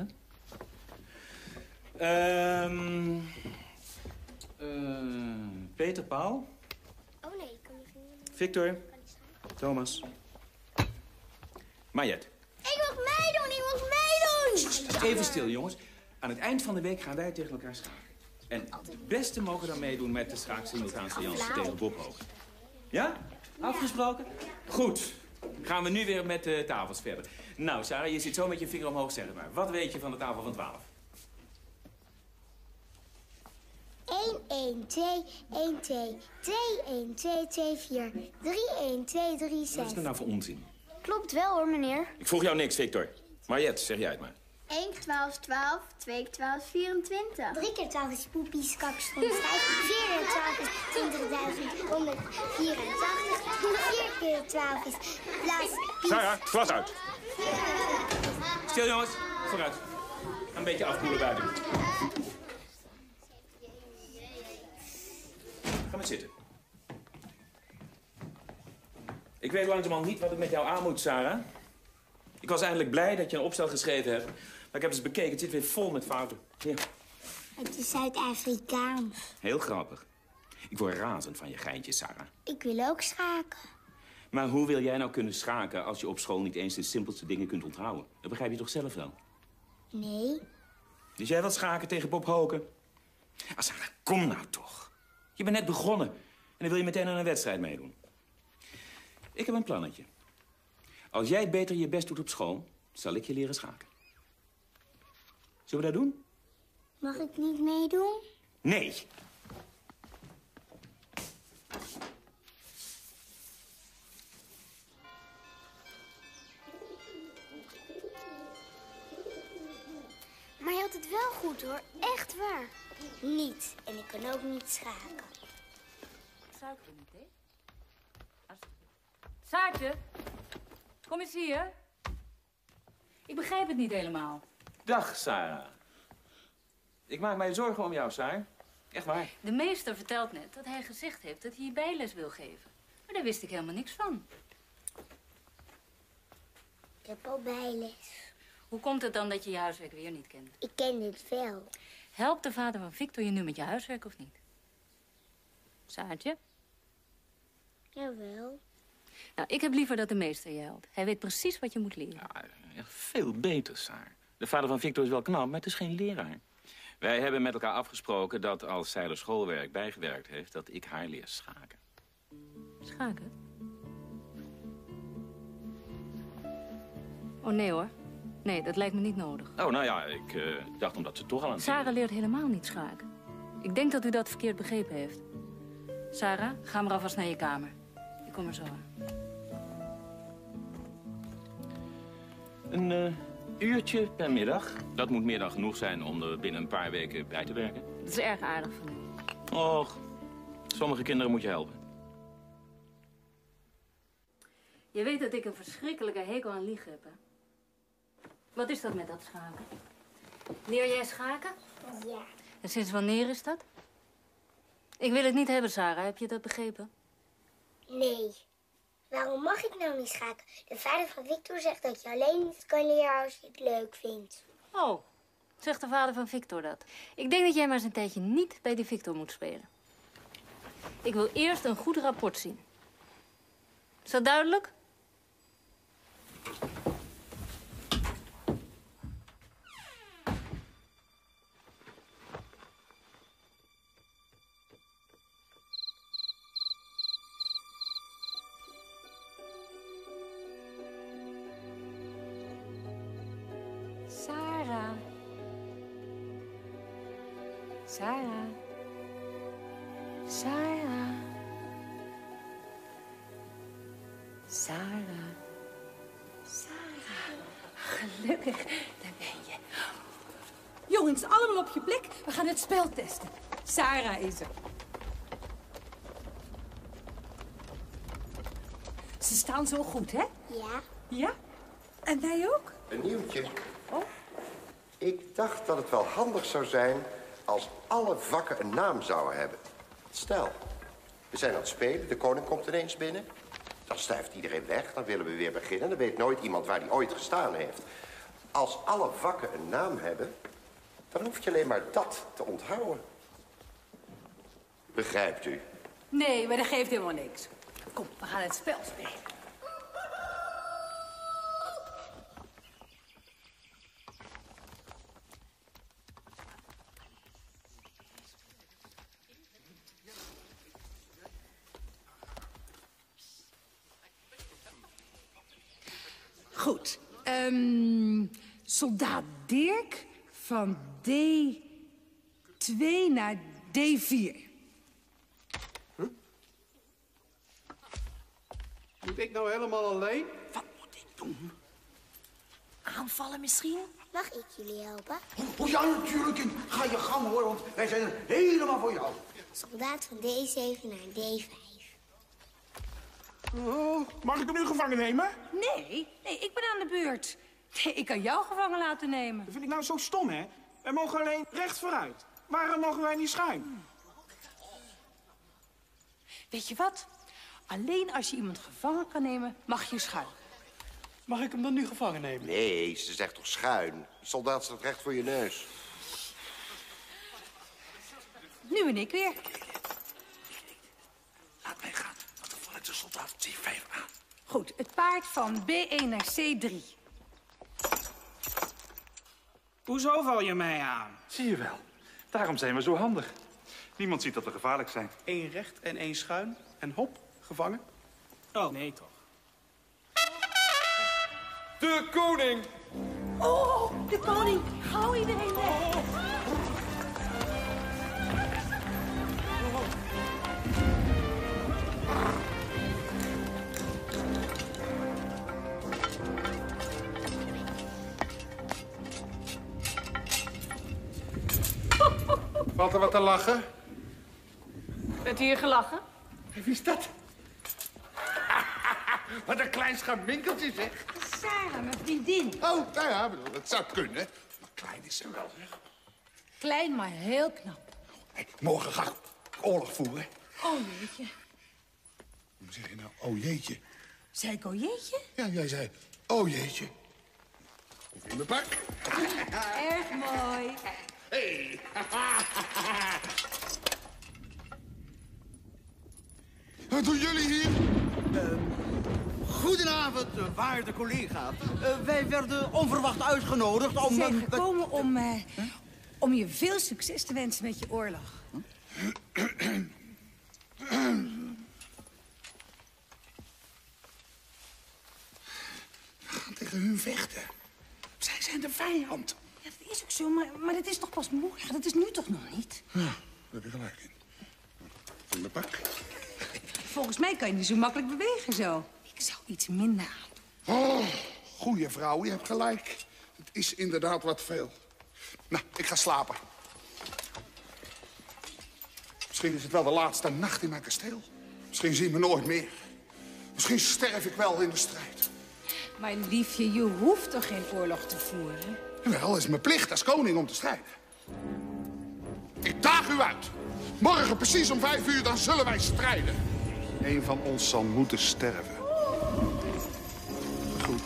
Um, uh, Peter, Paul? Oh nee, ik kan niet vinden. Victor? Thomas? Mariette? Ik mag meedoen, ik mag meedoen! Even stil, jongens. Aan het eind van de week gaan wij tegen elkaar schaken. En de beste mogen dan meedoen met de schaaksimultaanseance tegen Bob Hoke. Ja? Afgesproken? Goed. Gaan we nu weer met de tafels verder. Nou, Sarah, je zit zo met je vinger omhoog, zeg maar. Wat weet je van de tafel van twaalf? één, één, twee, één, twee, twee, één, twee, twee, vier, drie, één, twee, drie, zes. Wat is er nou voor onzin? Klopt wel hoor, meneer. Ik vroeg jou niks, Victor. Mariette, zeg jij het maar. één keer twaalf is twaalf, twee keer twaalf is vierentwintig. drie keer twaalf is poepies, kakstrom, schijf. vier keer twaalf is twintigduizend honderdvierentachtig. vier keer twaalf is blaas. Sarah, glas uit. Stil, jongens. Vooruit. Een beetje afkoelen buiten. Ga maar zitten. Ik weet langzamerhand niet wat ik met jou aan moet, Sarah. Ik was eigenlijk blij dat je een opstel geschreven hebt. Maar ik heb eens bekeken, het zit weer vol met fouten. Hier. Het is Zuid-Afrikaans. Heel grappig. Ik word razend van je geintjes, Sarah. Ik wil ook schaken. Maar hoe wil jij nou kunnen schaken als je op school niet eens de simpelste dingen kunt onthouden? Dat begrijp je toch zelf wel? Nee. Dus jij wilt schaken tegen Bob Hoke? Ah, Sarah, kom nou toch. Je bent net begonnen. En dan wil je meteen aan een wedstrijd meedoen. Ik heb een plannetje. Als jij beter je best doet op school, zal ik je leren schaken. Zullen we dat doen? Mag ik niet meedoen? Nee. Maar je had het wel goed hoor, echt waar. Niet. En ik kan ook niet schaken. Suiker niet, hè? Saartje, kom eens hier. Ik begrijp het niet helemaal. Dag, Sarah. Ik maak mij zorgen om jou, Sarah. Echt waar. De meester vertelt net dat hij gezegd heeft dat hij je bijles wil geven. Maar daar wist ik helemaal niks van. Ik heb al bijles. Hoe komt het dan dat je je huiswerk weer niet kent? Ik ken dit wel. Helpt de vader van Victor je nu met je huiswerk of niet? Saartje? Jawel. Nou, ik heb liever dat de meester je helpt. Hij weet precies wat je moet leren. Ja, echt veel beter, Saar. De vader van Victor is wel knap, maar het is geen leraar. Wij hebben met elkaar afgesproken dat als zij haar schoolwerk bijgewerkt heeft, dat ik haar leer schaken. Schaken? Oh, nee hoor. Nee, dat lijkt me niet nodig. Oh, nou ja, ik uh, dacht omdat ze toch al aan het... Sarah leert helemaal niet schaken. Ik denk dat u dat verkeerd begrepen heeft. Sarah, ga maar alvast naar je kamer. Ik kom er zo aan. Een uh, uurtje per middag. Dat moet meer dan genoeg zijn om er binnen een paar weken bij te werken. Dat is erg aardig van u. Och, sommige kinderen moet je helpen. Je weet dat ik een verschrikkelijke hekel aan liegen heb, hè? Wat is dat met dat schaken? Leer jij schaken? Ja. En sinds wanneer is dat? Ik wil het niet hebben, Sarah. Heb je dat begrepen? Nee. Waarom mag ik nou niet schaken? De vader van Victor zegt dat je alleen niet kan leren als je het leuk vindt. Oh, zegt de vader van Victor dat? Ik denk dat jij maar eens een tijdje niet bij die Victor moet spelen. Ik wil eerst een goed rapport zien. Is dat duidelijk? Sarah. Sarah. Sarah. Sarah. Sarah. Gelukkig, daar ben je. Jongens, allemaal op je plek. We gaan het spel testen. Sarah is er. Ze staan zo goed, hè? Ja. Ja? En wij ook? Een nieuwtje. Oh. Ik dacht dat het wel handig zou zijn als alle vakken een naam zouden hebben. Stel, we zijn aan het spelen, de koning komt ineens binnen. Dan stuift iedereen weg, dan willen we weer beginnen. Dan weet nooit iemand waar die ooit gestaan heeft. Als alle vakken een naam hebben, dan hoef je alleen maar dat te onthouden. Begrijpt u? Nee, maar dat geeft helemaal niks. Kom, we gaan het spel spelen. Goed. Um, soldaat Dirk van D twee naar D vier. Huh? Moet ik nou helemaal alleen? Wat moet ik doen? Aanvallen misschien? Mag ik jullie helpen? Oh ja, natuurlijk. Ga je gang hoor, want wij zijn er helemaal voor jou. Soldaat van D zeven naar D vijf. Oh, mag ik hem nu gevangen nemen? Nee, nee, ik ben aan de beurt. Nee, ik kan jou gevangen laten nemen. Dat vind ik nou zo stom, hè? Wij mogen alleen recht vooruit. Waarom mogen wij niet schuin? Weet je wat? Alleen als je iemand gevangen kan nemen, mag je schuin. Mag ik hem dan nu gevangen nemen? Nee, ze zegt toch schuin? De soldaat staat recht voor je neus. Nu ben ik weer. Laat mij gaan, want dan val ik de soldaat C vijf aan. Goed, het paard van B één naar C drie. Hoezo val je mij aan? Zie je wel. Daarom zijn we zo handig. Niemand ziet dat we gevaarlijk zijn. Eén recht en één schuin. En hop, gevangen. Oh, nee toch. De koning! Oh, de koning. Gauw iedereen weg. Valt er wat te lachen? Werd hier gelachen? Wie is dat? Wat een klein scharminkeltje, zeg. Sarah, mijn vriendin. Oh, nou ja, bedoel, dat zou kunnen. Maar klein is ze wel, zeg. Klein, maar heel knap. Hey, morgen ga ik oorlog voeren. Oh, jeetje. Hoe zeg je nou, oh jeetje? Zei ik oh jeetje? Ja, jij zei, Oh, jeetje. Even in mijn pak. Erg mooi. Hey. Wat doen jullie hier? Uh, goedenavond, uh, waarde collega. Uh, wij werden onverwacht uitgenodigd om... We zijn uh, gekomen om, uh, huh? om je veel succes te wensen met je oorlog. Huh? We gaan tegen hun vechten. Zij zijn de vijand. Ja, dat is ook zo, maar, maar dat is toch pas morgen? Dat is nu toch nog niet? Ja, daar heb je gelijk in. In mijn pak. Volgens mij kan je niet zo makkelijk bewegen zo. Ik zou iets minder aan. Oh, goeie vrouw, je hebt gelijk. Het is inderdaad wat veel. Nou, ik ga slapen. Misschien is het wel de laatste nacht in mijn kasteel. Misschien zien we nooit meer. Misschien sterf ik wel in de strijd. Maar liefje, je hoeft toch geen oorlog te voeren? Wel, het is mijn plicht als koning om te strijden. Ik daag u uit. Morgen precies om vijf uur, dan zullen wij strijden. Eén van ons zal moeten sterven. Goed.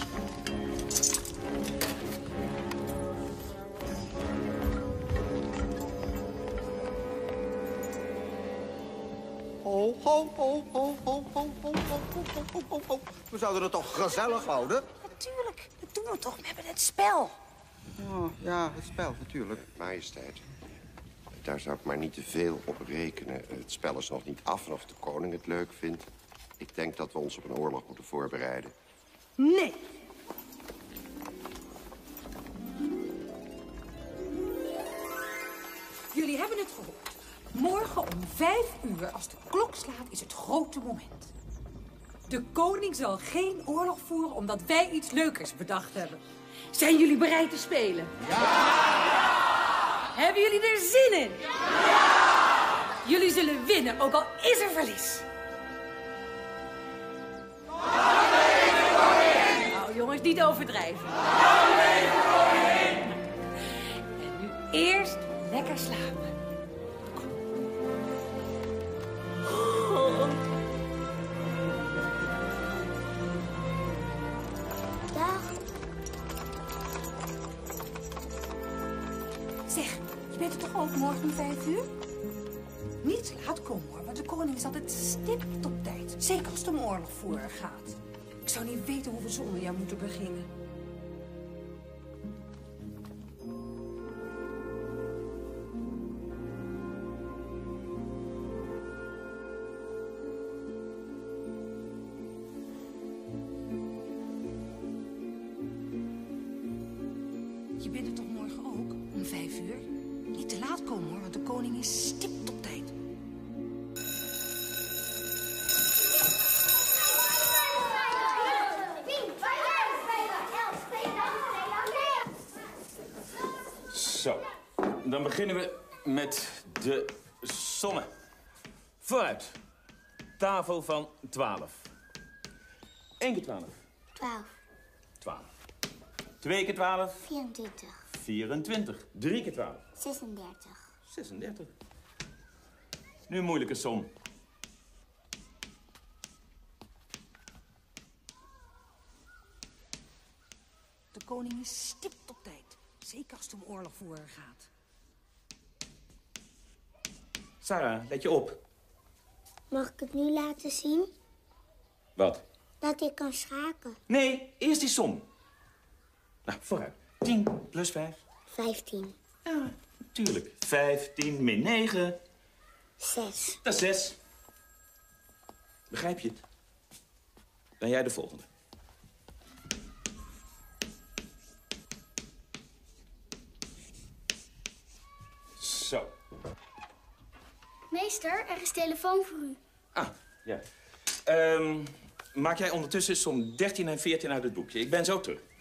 Ho, ho, ho, ho, ho, ho, ho, ho, ho, ho, ho. We zouden het toch gezellig houden? Natuurlijk, dat doen we toch. We hebben het spel. Oh, ja, het spel, natuurlijk. Majesteit, daar zou ik maar niet te veel op rekenen. Het spel is nog niet af of de koning het leuk vindt. Ik denk dat we ons op een oorlog moeten voorbereiden. Nee. Jullie hebben het gehoord. Morgen om vijf uur, als de klok slaat, is het grote moment. De koning zal geen oorlog voeren omdat wij iets leukers bedacht hebben. Zijn jullie bereid te spelen? Ja! Ja! Hebben jullie er zin in? Ja! Jullie zullen winnen, ook al is er verlies. Nou, jongens, niet overdrijven. En nu eerst lekker slapen. Dag. Zeg, je bent er toch ook morgen om vijf uur? Niet te laat komen hoor, want de koning is altijd stipt op tijd. Zeker als het om oorlog voeren gaat. Ik zou niet weten hoe we zonder jou moeten beginnen. Je bent er toch morgen ook, om vijf uur? Niet te laat komen hoor, want de koning is stipt op tijd. Zo, dan beginnen we met de sommen. Vooruit. Tafel van twaalf. één keer twaalf. twaalf. twaalf. twee keer twaalf. vierentwintig. vierentwintig. drie keer twaalf. zesendertig. zesendertig. Nu een moeilijke som. De koning is stipt op tijd. Zeker als het om oorlog voeren gaat. Sarah, let je op. Mag ik het nu laten zien? Wat? Dat ik kan schaken. Nee, eerst die som. Nou, vooruit. tien plus vijf. vijftien. Ja, tuurlijk. vijftien min negen. zes. Dat is zes. Begrijp je het? Dan jij de volgende. Zo. Meester, er is telefoon voor u. Ah, ja. Um, maak jij ondertussen som dertien en veertien uit het boekje. Ik ben zo terug.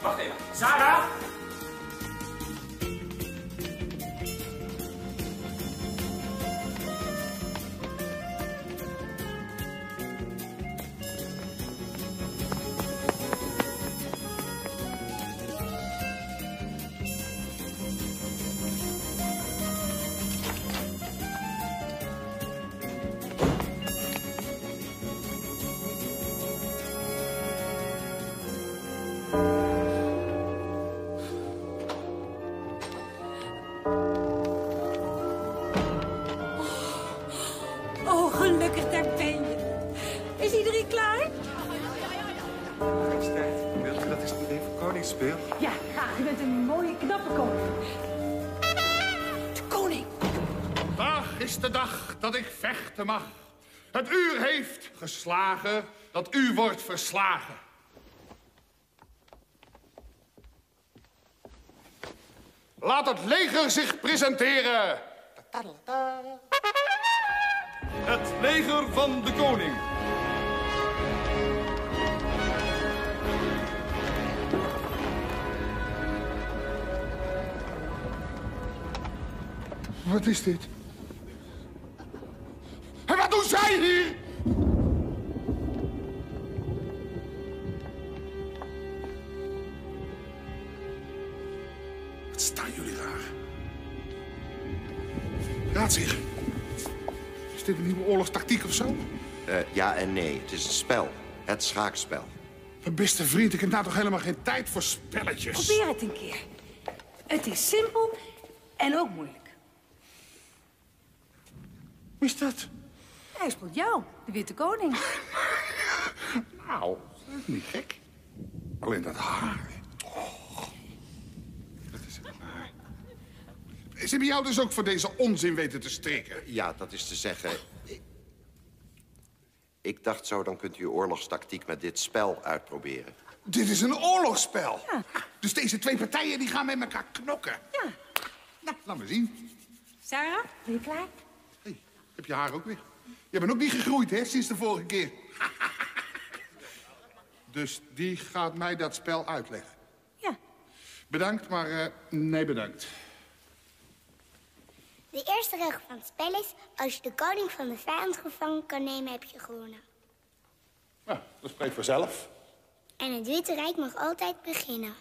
Wacht even. Sarah! Oh, gelukkig, daar ben je. Is iedereen klaar? Majesteit, wilt u dat ik zo meteen voor koning speel? Ja, graag. U bent een mooie, knappe koning. De koning. Vandaag is de dag dat ik vechten mag. Het uur heeft geslagen dat u wordt verslagen. Laat het leger zich presenteren. Het leger van de koning. Wat is dit? En wat doen zij hier? Wat staan jullie raar? Raadsheer, is dit een nieuwe oorlogstactiek of zo? Uh, ja en nee, het is een spel. Het schaakspel. Mijn beste vriend, ik heb nou toch helemaal geen tijd voor spelletjes. Probeer het een keer. Het is simpel en ook moeilijk. Wie is dat? Hij speelt jou, de Witte Koning. Nou, dat is niet gek. Alleen dat haar. Oh. Dat is het haar. Ze hebben jou dus ook voor deze onzin weten te strikken? Ja, dat is te zeggen... Ik, ik dacht zo, dan kunt u uw oorlogstactiek met dit spel uitproberen. Dit is een oorlogsspel? Ja. Dus deze twee partijen die gaan met elkaar knokken? Ja. Nou, laat maar zien. Sarah, ben je klaar? Hey, heb je haar ook weer? Je bent ook niet gegroeid, hè, sinds de vorige keer. Dus die gaat mij dat spel uitleggen? Ja. Bedankt, maar uh, nee bedankt. De eerste regel van het spel is... als je de koning van de vijand gevangen kan nemen, heb je gewonnen. Nou, dat spreekt vanzelf. En het Witte Rijk mag altijd beginnen.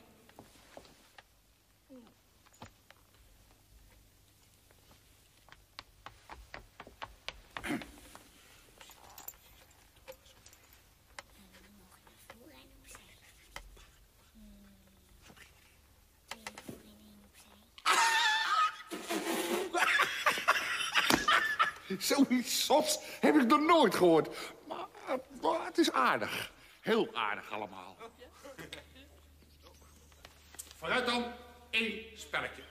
Zoiets soms heb ik nog nooit gehoord. Maar, maar het is aardig. Heel aardig allemaal. Vooruit dan, één spelletje.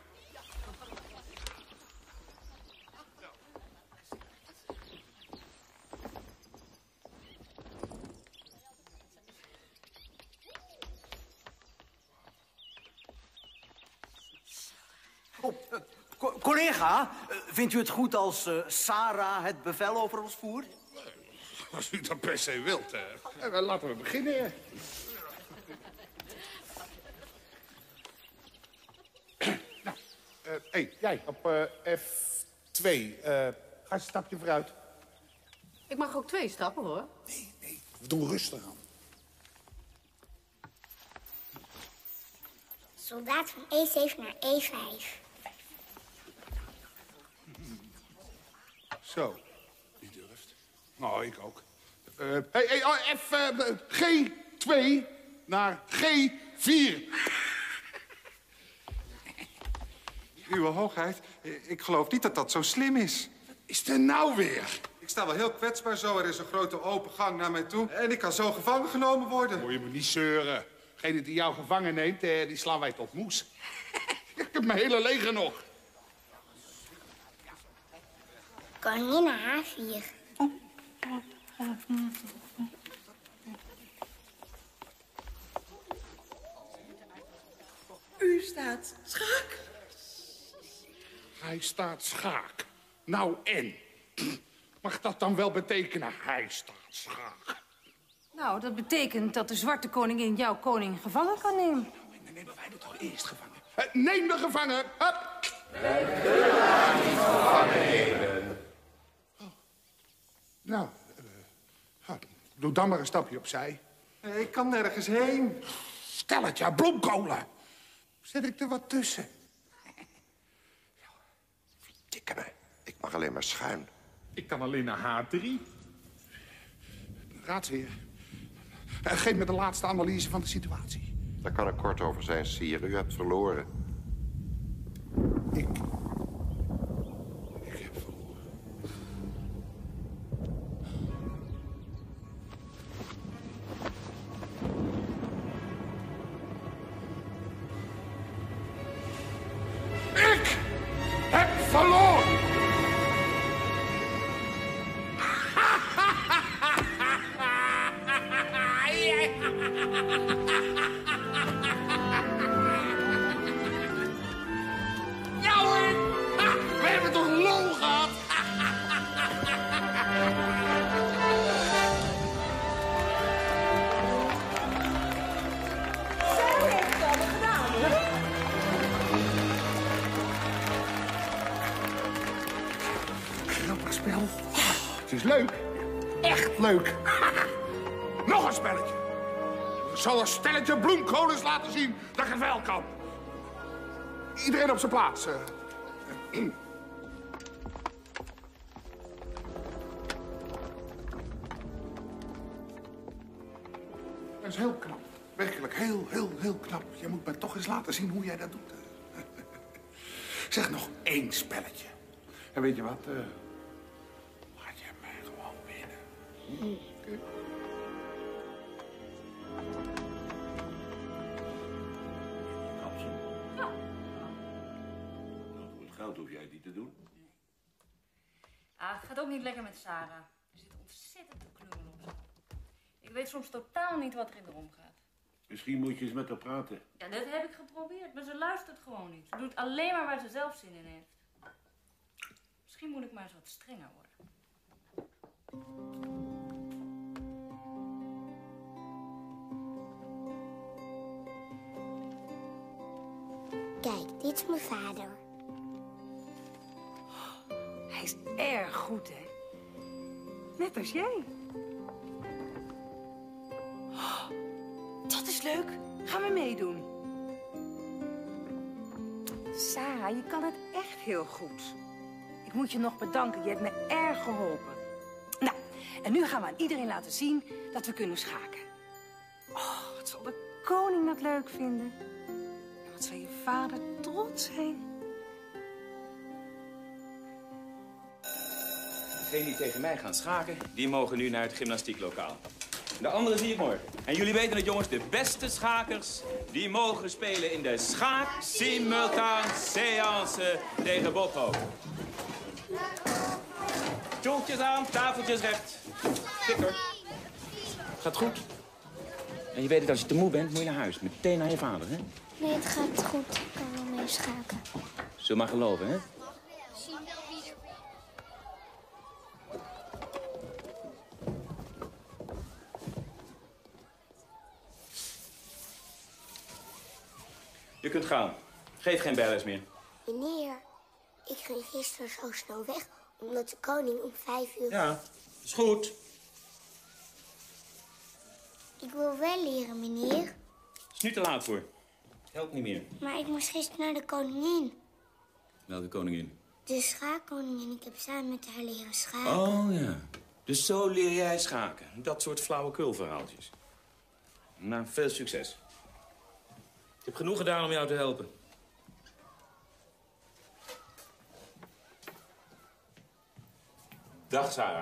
Oh, uh, co collega, uh, vindt u het goed als uh, Sarah het bevel over ons voert? Als u dat per se wilt. Uh, laten we beginnen. Nou, uh, hey, jij op uh, F twee. Uh, ga een stapje vooruit. Ik mag ook twee stappen, hoor. Nee, nee, we doen rustig aan. Soldaat van E zeven naar E vijf. Zo. Die durft. Nou, ik ook. Uh, hey, hey, oh, F, uh, G twee naar G vier. Uwe hoogheid, ik geloof niet dat dat zo slim is. Wat is er nou weer? Ik sta wel heel kwetsbaar zo. Er is een grote open gang naar mij toe. En ik kan zo gevangen genomen worden. Moet je me niet zeuren. Degene die jou gevangen neemt, eh, die slaan wij tot moes. Ik heb mijn hele leger nog. Koningin naar H vier. U staat schaak. Hij staat schaak. Nou en? Mag dat dan wel betekenen, hij staat schaak? Nou, dat betekent dat de zwarte koningin jouw koning gevangen kan nemen. nemen wij er toch eerst gevangen. Uh, neem de gevangen. Hup. Wij kunnen haar niet gevangen nemen. Oh. Nou, uh, doe dan maar een stapje opzij. Ik kan nergens heen. Stel het, ja, bloemkolen. Zet ik er wat tussen? Verdikke me. Ik mag alleen maar schuin. Ik kan alleen naar H drie. Raadsheer, uh, geef me de laatste analyse van de situatie. Daar kan ik kort over zijn, sire. U hebt verloren. Ik... Ik heb verloren. Ik heb verloren! Ja hoor! We hebben toch lol gehad? Zo heeft het allemaal gedaan, hoor. Grappig spel. Het is leuk. Echt leuk. Nog een spelletje. Ik zal een stelletje bloemkolens laten zien dat ik het wel kan. Iedereen op zijn plaats. Uh. Dat is heel knap. Werkelijk heel, heel, heel knap. Je moet me toch eens laten zien hoe jij dat doet. Zeg nog één spelletje. En weet je wat? Uh, laat je mij gewoon winnen. Okay. Geld hoef jij het niet te doen. Ah, het gaat ook niet lekker met Sarah. Er zit ontzettend te knoeien op ze. Ik weet soms totaal niet wat er in haar omgaat. Misschien moet je eens met haar praten. Ja, dat heb ik geprobeerd, maar ze luistert gewoon niet. Ze doet alleen maar waar ze zelf zin in heeft. Misschien moet ik maar eens wat strenger worden. Kijk, dit is mijn vader. Hij is erg goed, hè? Net als jij. Oh, dat is leuk. Gaan we meedoen. Sarah, je kan het echt heel goed. Ik moet je nog bedanken. Je hebt me erg geholpen. Nou, en nu gaan we aan iedereen laten zien dat we kunnen schaken. Oh, wat zal de koning dat leuk vinden. En wat zal je vader trots zijn. Degenen die tegen mij gaan schaken, die mogen nu naar het gymnastieklokaal. De anderen zie ik morgen. En jullie weten het, jongens, de beste schakers, die mogen spelen in de schaak-simultaan séance tegen Bob Hoog. Stoeltjes aan, tafeltjes recht. Tik hoor. Gaat goed. En je weet het, als je te moe bent, moet je naar huis. Meteen naar je vader, hè? Nee, het gaat goed. Ik kan wel mee schaken. Zul je maar geloven, hè? Je kunt gaan. Geef geen bijles meer. Meneer, ik ging gisteren zo snel weg, omdat de koning om vijf uur... Ja, is goed. Ik wil wel leren, meneer. Is nu te laat voor. Helpt niet meer. Maar ik moest gisteren naar de koningin. Welke koningin? De schaakkoningin. Ik heb samen met haar leren schaken. Oh ja. Dus zo leer jij schaken. Dat soort flauwekulverhaaltjes. Nou, veel succes. Ik heb genoeg gedaan om jou te helpen. Dag, Sarah.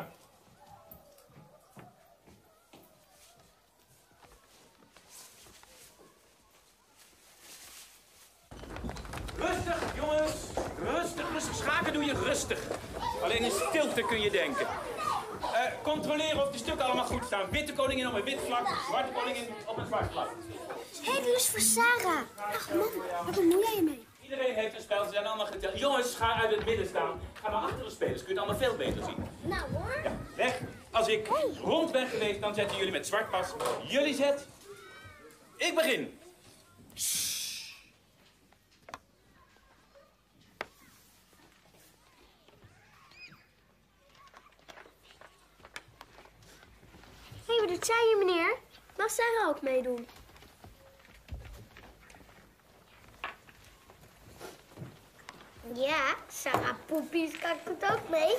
Rustig, jongens. Rustig, rustig. Schaken doe je rustig. Alleen in stilte kun je denken. Uh, controleren of de stukken allemaal goed staan. Witte koningin op een wit vlak, zwarte koningin op een zwart vlak. Hé, hey, die is voor Sarah. Ach man, wat bemoei jij je mee? Iedereen heeft een spel, ze zijn allemaal geteld. Jongens, ga uit het midden staan. Ga maar achter de spelers, kun je het allemaal veel beter zien. Nou hoor. Ja, weg. Als ik rond ben geweest, dan zetten jullie met zwart pas. Jullie zet. Ik begin. Shh. Sarah ook meedoen? Ja, Sarah Poepies kan het ook mee.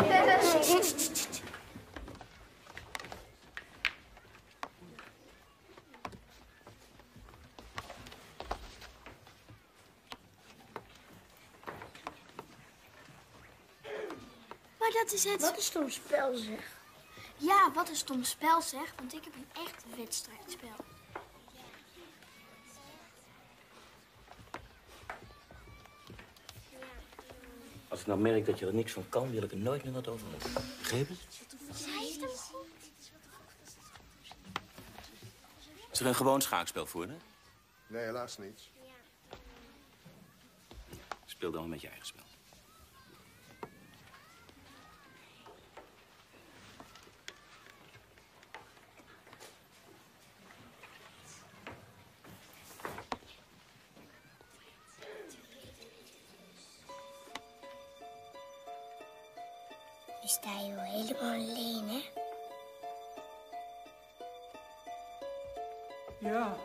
Maar dat is het... Wat een stom spel, zeg. Ja, wat een stom spel, zeg. Want ik heb een echt wedstrijdspel. Als ik nou merk dat je er niks van kan, wil ik er nooit meer wat over horen. Begrepen? Zij heeft hem goed. Is er een gewoon schaakspel voor, hè? Nee, helaas niet. Speel dan met je eigen spel. Nu sta je wel helemaal alleen, hè? Ja.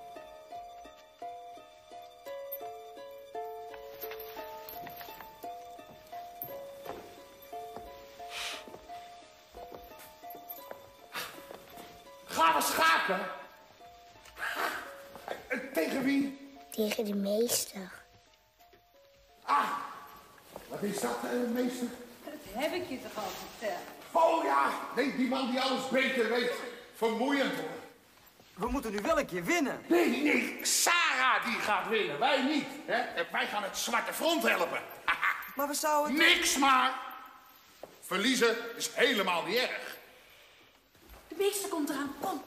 Gaan we schaken? Tegen wie? Tegen de meester. Ah, wat is dat, uh, meester? Dat heb ik je toch al verteld? Oh ja, nee, die man die alles beter weet. Vermoeiend hoor. We moeten nu wel een keer winnen. Nee, nee, Sarah die gaat winnen, wij niet. Hè? Wij gaan het Zwarte Front helpen. Maar we zouden... Niks maar. Verliezen is helemaal niet erg. De meester komt eraan, kom.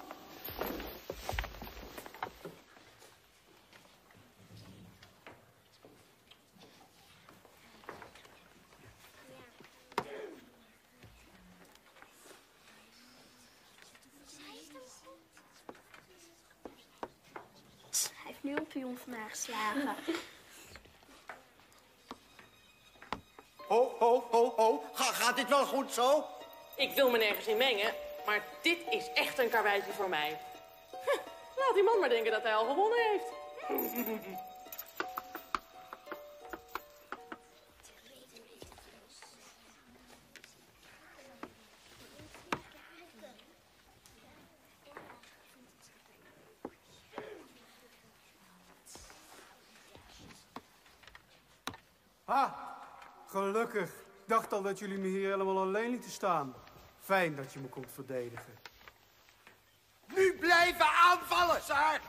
Hij heeft nu een pion van mij geslagen. Ho, ho, ho, ho. Ga, gaat dit wel goed zo? Ik wil me nergens in mengen, maar dit is echt een karweitje voor mij. Huh, laat die man maar denken dat hij al gewonnen heeft. Ah, gelukkig. Ik dacht al dat jullie me hier helemaal alleen lieten staan. Fijn dat je me komt verdedigen. Nu blijven aanvallen, Saar!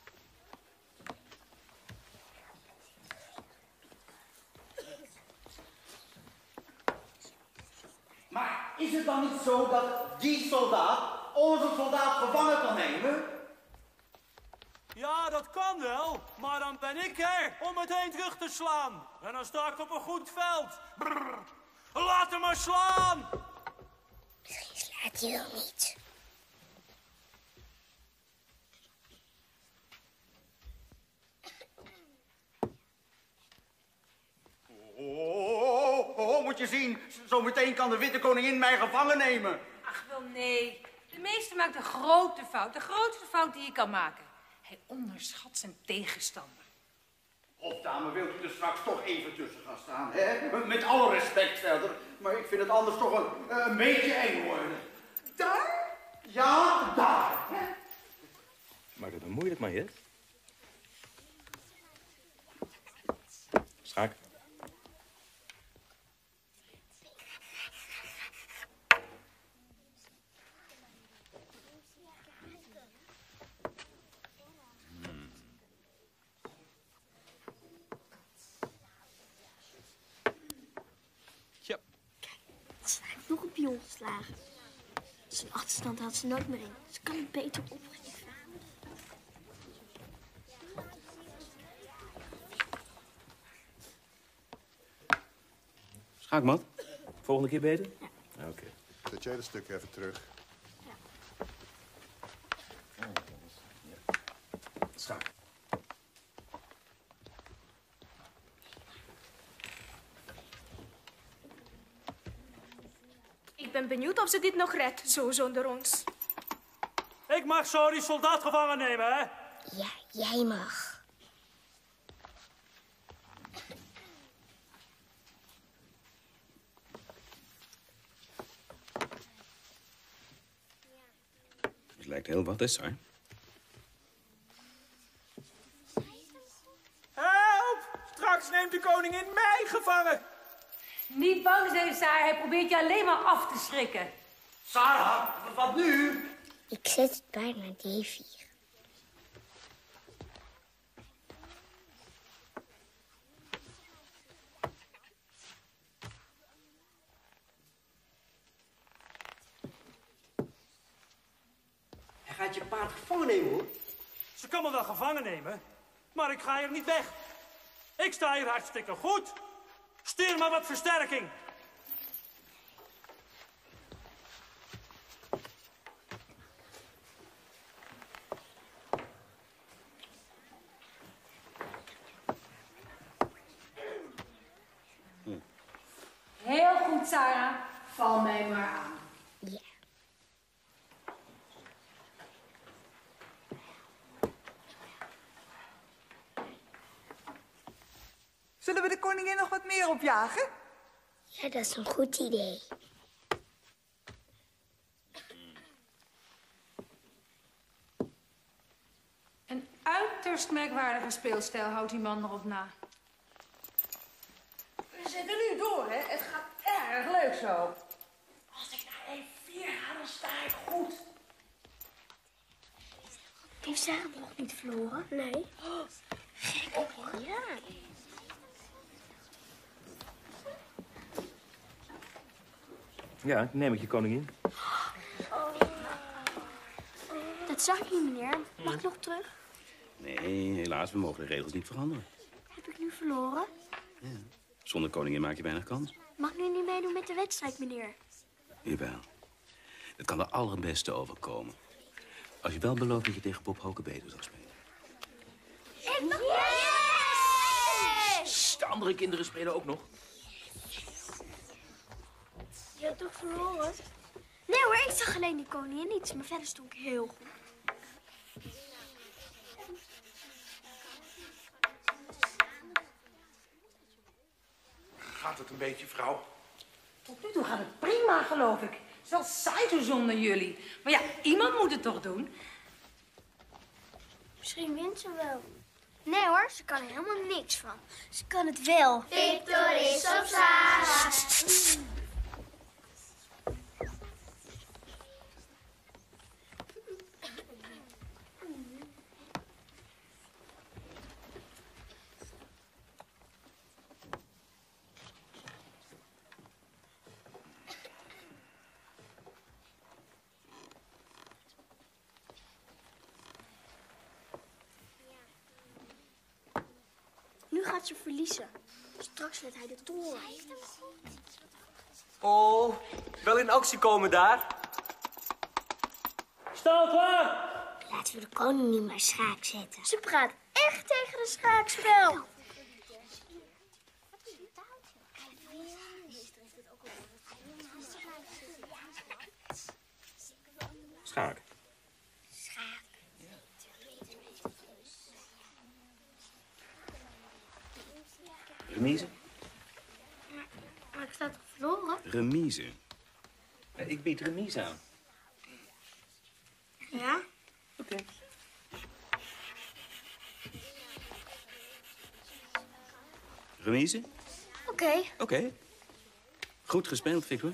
Maar is het dan niet zo dat die soldaat onze soldaat gevangen kan nemen? Ja, dat kan wel, maar dan ben ik er om meteen terug te slaan. En dan sta ik op een goed veld. Brrr. Laat hem maar slaan! Misschien slaat hij wel niet. Oh, oh, oh, moet je zien. Zometeen kan de witte koningin mij gevangen nemen. Ach, wel nee. De meester maakt een grote fout. De grootste fout die je kan maken. Hij onderschat zijn tegenstander. Hofdame, wilt u er straks toch even tussen gaan staan, hè? Met alle respect verder. Maar ik vind het anders toch een, een beetje eng worden. Daar? Ja, daar. Maak het dan moeilijk maar, hè? Schaak. Ze heeft nog een pion geslagen. Zijn achterstand had ze nooit meer in. Ze kan het beter opgeven. Schaakmat? Volgende keer beter? Ja. Oké. Okay. Zet jij dat stuk even terug. Schaak. Ik ben benieuwd of ze dit nog redt, zo zonder ons. Hé, Ik mag zo die soldaat gevangen nemen, hè? Ja, jij mag. Het lijkt heel wat, hè, Saar? Help! Straks neemt de koningin mij gevangen. Niet bang zijn, Saar. Hij probeert je alleen maar af te schrikken. Sarah, wat nu? Ik zet het paard naar D vier. Hij gaat je paard gevangen nemen, hoor. Ze kan me wel gevangen nemen, maar ik ga hier niet weg. Ik sta hier hartstikke goed. Stuur maar wat versterking. Heel goed, Sarah. Val mij maar aan. Ja. Zullen we de koningin nog wat meer opjagen? Ja, dat is een goed idee. Een uiterst merkwaardige speelstijl houdt die man erop na. We zitten nu door, hè? Het gaat erg leuk zo. Als ik naar één vier ga, dan sta ik goed. Heeft Sarah nog niet verloren? Nee. Oh, gek. Ja. Ja, neem ik je koningin. Dat zag ik niet, meneer. Mag ik nog terug? Nee, helaas, we mogen de regels niet veranderen. Heb ik nu verloren? Ja. Zonder koningin maak je weinig kans. Mag ik nu niet meedoen met de wedstrijd, meneer? Jawel. Het kan de allerbeste overkomen. Als je wel belooft dat je tegen Bob Hoke beter zal spelen. Ik nog Yes! De andere kinderen spelen ook nog. Je hebt toch verloren? Nee hoor, ik zag alleen die koningin niet. Maar verder stond ik heel goed. Gaat het een beetje, vrouw? Tot nu toe gaat het prima, geloof ik. Het is wel saai zo zonder jullie. Maar ja, iemand moet het toch doen? Misschien wint ze wel. Nee hoor, ze kan er helemaal niks van. Ze kan het wel. Victor is op Sarah. Nu gaat ze verliezen. Straks let hij de toren. Oh, wel in actie komen daar. Stel klaar! Laten we de koning niet maar schaak zetten. Ze praat echt tegen de schaakspel. Schaak. Remise? Maar ik sta toch verloren? Remise. Ik bied remise aan. Ja? Oké. Okay. Remise? Oké. Okay. Oké. Okay. Goed gespeeld, Victor.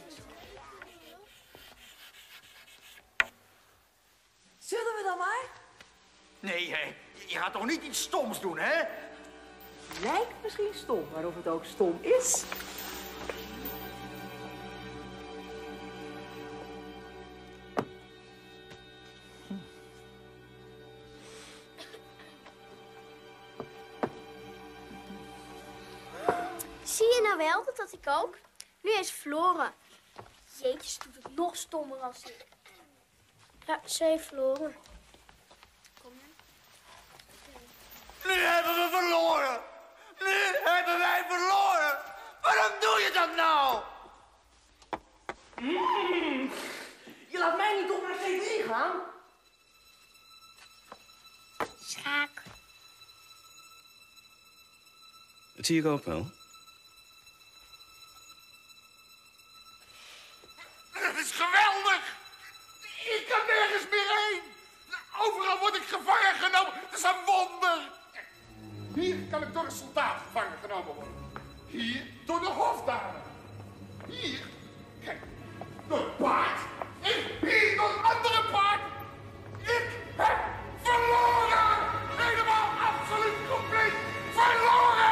Zullen we dan maar? Nee, hè. Je gaat toch niet iets stoms doen, hè? Lijkt misschien stom, maar of het ook stom is... Zie je nou wel dat, dat ik ook? Nu is ze verloren. Jeetje, ze doet het nog stommer als ik. Ja, ze heeft verloren. Kom maar. Nu hebben we verloren! Nu hebben wij verloren! Waarom doe je dat nou? Mm. Je laat mij niet op naar C drie gaan? Dat zie ik ook wel. Het is geweldig! Ik kan nergens meer heen! Overal word ik gevangen genomen. Het is een wonder! Hier kan ik door een soldaat gevangen genomen worden. Hier door de hofdame. Hier, kijk, door het paard. En hier door een andere paard. Ik heb verloren! Helemaal absoluut compleet verloren!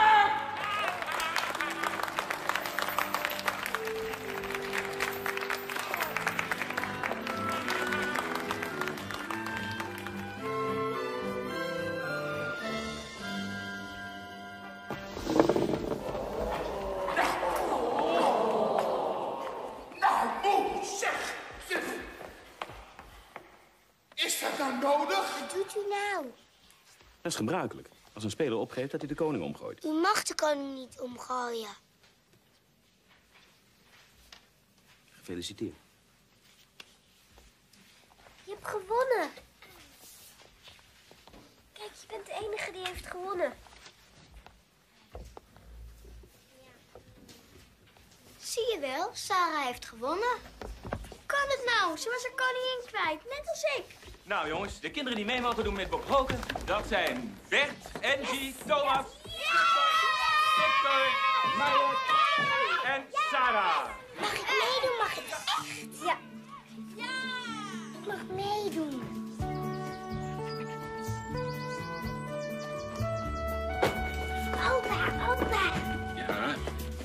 Wat doet u nou? Dat is gebruikelijk. Als een speler opgeeft dat hij de koning omgooit. U mag de koning niet omgooien. Gefeliciteerd. Je hebt gewonnen. Kijk, je bent de enige die heeft gewonnen. Zie je wel, Sarah heeft gewonnen. Hoe kan het nou? Ze was haar koningin kwijt, net als ik. Nou jongens, de kinderen die mee mogen doen met Bob Hoken, dat zijn Bert, Angie, Thomas, Victor, Mark en Sarah. Mag ik meedoen? Mag ik echt? Ja. Ik mag meedoen. Opa, opa, Ja?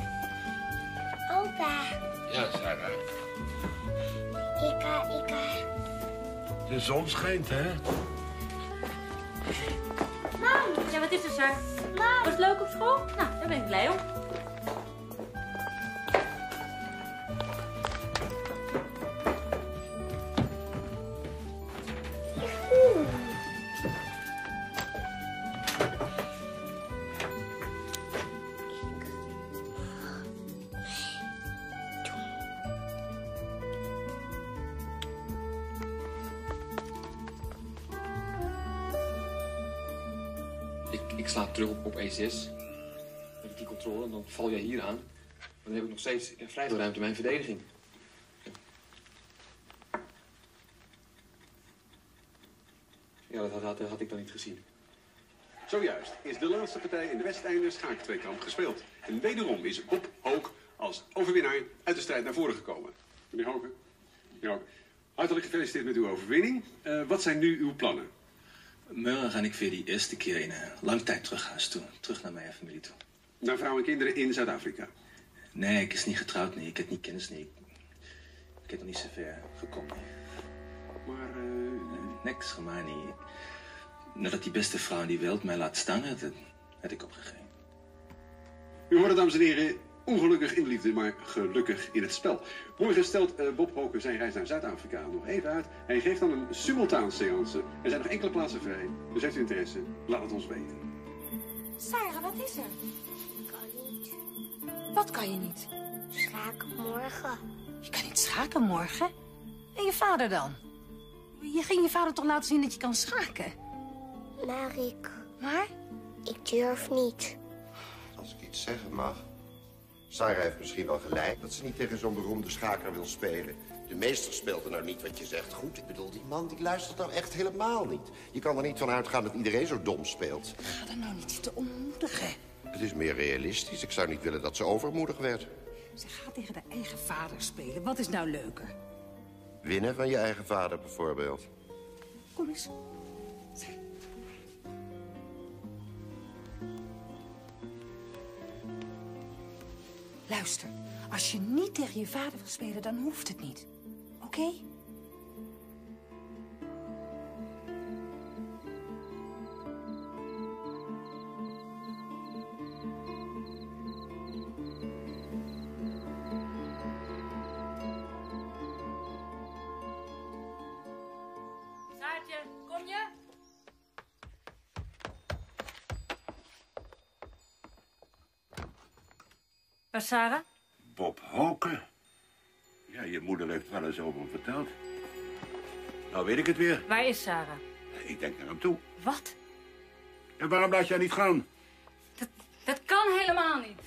opa. Ja, Sarah. Ik, uh, ik, uh... De zon schijnt, hè? Mam! Ja, wat is er, Sarah? Mam! Was het leuk op school? Nou, daar ben ik blij om. Ik sla terug op, op E zes. Dan heb ik die controle en dan val jij hier aan. Dan heb ik nog steeds ja, vrij veel ruimte in mijn verdediging. Ja, dat had, dat had ik dan niet gezien. Zojuist is de laatste partij in de Westeinde schaaktweekamp gespeeld. En wederom is Bob Hook als overwinnaar uit de strijd naar voren gekomen. Meneer Hoken, meneer Hoken, hartelijk gefeliciteerd met uw overwinning. Uh, wat zijn nu uw plannen? Morgen ga ik weer die eerste keer in uh, lang tijd terug huis toe. Terug naar mijn familie toe. Naar vrouw en kinderen in Zuid-Afrika? Nee, ik is niet getrouwd, nee. Ik heb niet kennis, nee. Ik heb nog niet zo ver gekomen, nee. Maar, uh... nee, niks gemaakt, nee. Nadat die beste vrouw in die wereld mij laat staan, had, had ik opgegeven. U hoort het, dames en heren, ongelukkig in de liefde, maar gelukkig in het spel. Morgen stelt uh, Bob Hoken zijn reis naar Zuid-Afrika nog even uit. Hij geeft dan een simultaan seance. Er zijn nog enkele plaatsen vrij. Dus heeft u interesse, laat het ons weten. Sarah, wat is er? Ik kan niet. Wat kan je niet? Schaken morgen. Je kan niet schaken morgen? En je vader dan? Je ging je vader toch laten zien dat je kan schaken? Maar ik... Maar? Ik durf niet. Als ik iets zeggen mag. Sarah heeft misschien wel gelijk dat ze niet tegen zo'n beroemde schaker wil spelen. De meester speelt er nou niet wat je zegt goed. Ik bedoel, die man die luistert nou echt helemaal niet. Je kan er niet van uitgaan dat iedereen zo dom speelt. Ga er nou niet zitten ontmoedigen. Het is meer realistisch. Ik zou niet willen dat ze overmoedig werd. Ze gaat tegen de eigen vader spelen. Wat is nou leuker? Winnen van je eigen vader bijvoorbeeld. Kom eens. Luister, als je niet tegen je vader wil spelen, dan hoeft het niet. Oké? Okay? Saartje, kom je? Waar is Sarah? Bob Hoken? Ja, je moeder heeft wel eens over hem verteld. Nou weet ik het weer. Waar is Sarah? Ik denk naar hem toe. Wat? En waarom laat jij niet gaan? Dat, Dat kan helemaal niet.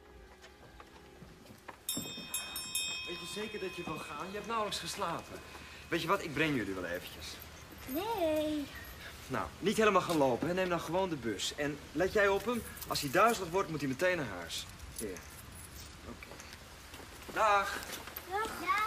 Weet je zeker dat je wil gaan? Je hebt nauwelijks geslapen. Weet je wat, ik breng jullie wel eventjes. Nee. Nou, niet helemaal gaan lopen, hè. Neem dan gewoon de bus. En let jij op hem, als hij duizelig wordt, moet hij meteen naar huis. Hier. Oké. Okay. Dag. Dag. Dag.